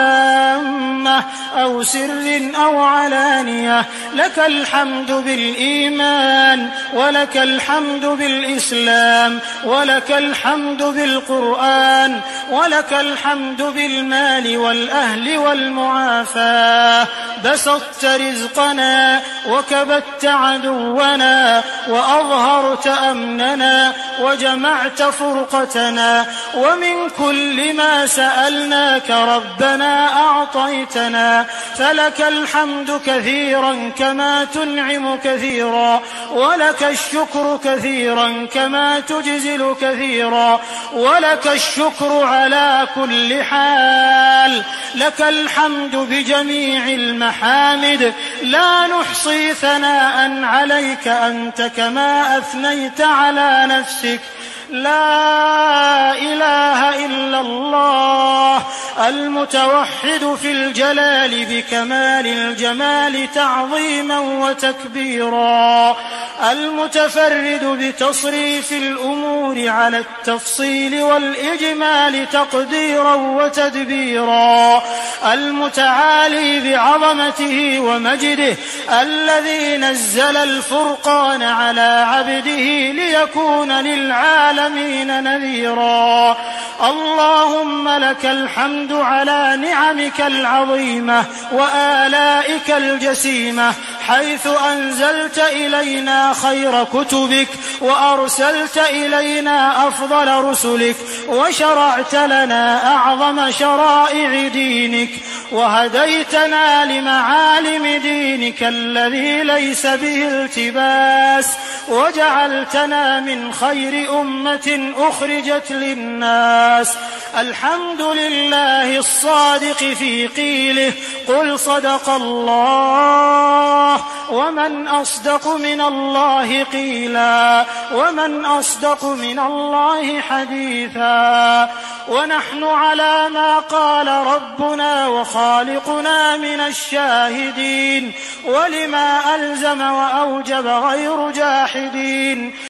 S1: عامة أو سر أو علانية. لك الحمد بالإيمان ولك الحمد بالإسلام ولك الحمد بالقرآن ولك الحمد بالمال والأهل والمعافاة. بسطت رزقنا وكبت عدونا وأظهرت أمننا وجمعت فرقتنا. ومن كل ما سألناك ربنا أعطيتنا. فلك الحمد كثيرا كما تنعم كثيرا ولك الشكر كثيرا كما تجزل كثيرا ولك الشكر على كل حال. لك الحمد بجميع المحامد لا نحصي ثناء عليك أنت كما أثنيت على نفسك. لا إله إلا الله المتوحد في الجلال بكمال الجمال تعظيما وتكبيرا. المتفرد بتصريف الأمور على التفصيل والإجمال تقديرا وتدبيرا. المتعالي بعظمته ومجده الذي نزل الفرقان على عبده ليكون للعالمين نذيرا. اللهم لك الحمد على نعمك العظيمة وآلائك الجسيمة حيث أنزلت إلينا خير كتبك وأرسلت إلينا أفضل رسلك وشرعت لنا أعظم شرائع دينك وهديتنا لمعالم دينك الذي ليس به التباس وجعلتنا من خير أمة أخرجت للناس. الحمد لله الصادق في قيله قل صدق الله ومن أصدق من الله قيلا ومن أصدق من الله حديثا. ونحن على ما قال ربنا وخالقنا من الشاهدين ولما ألزم وأوجب غير جاحدين.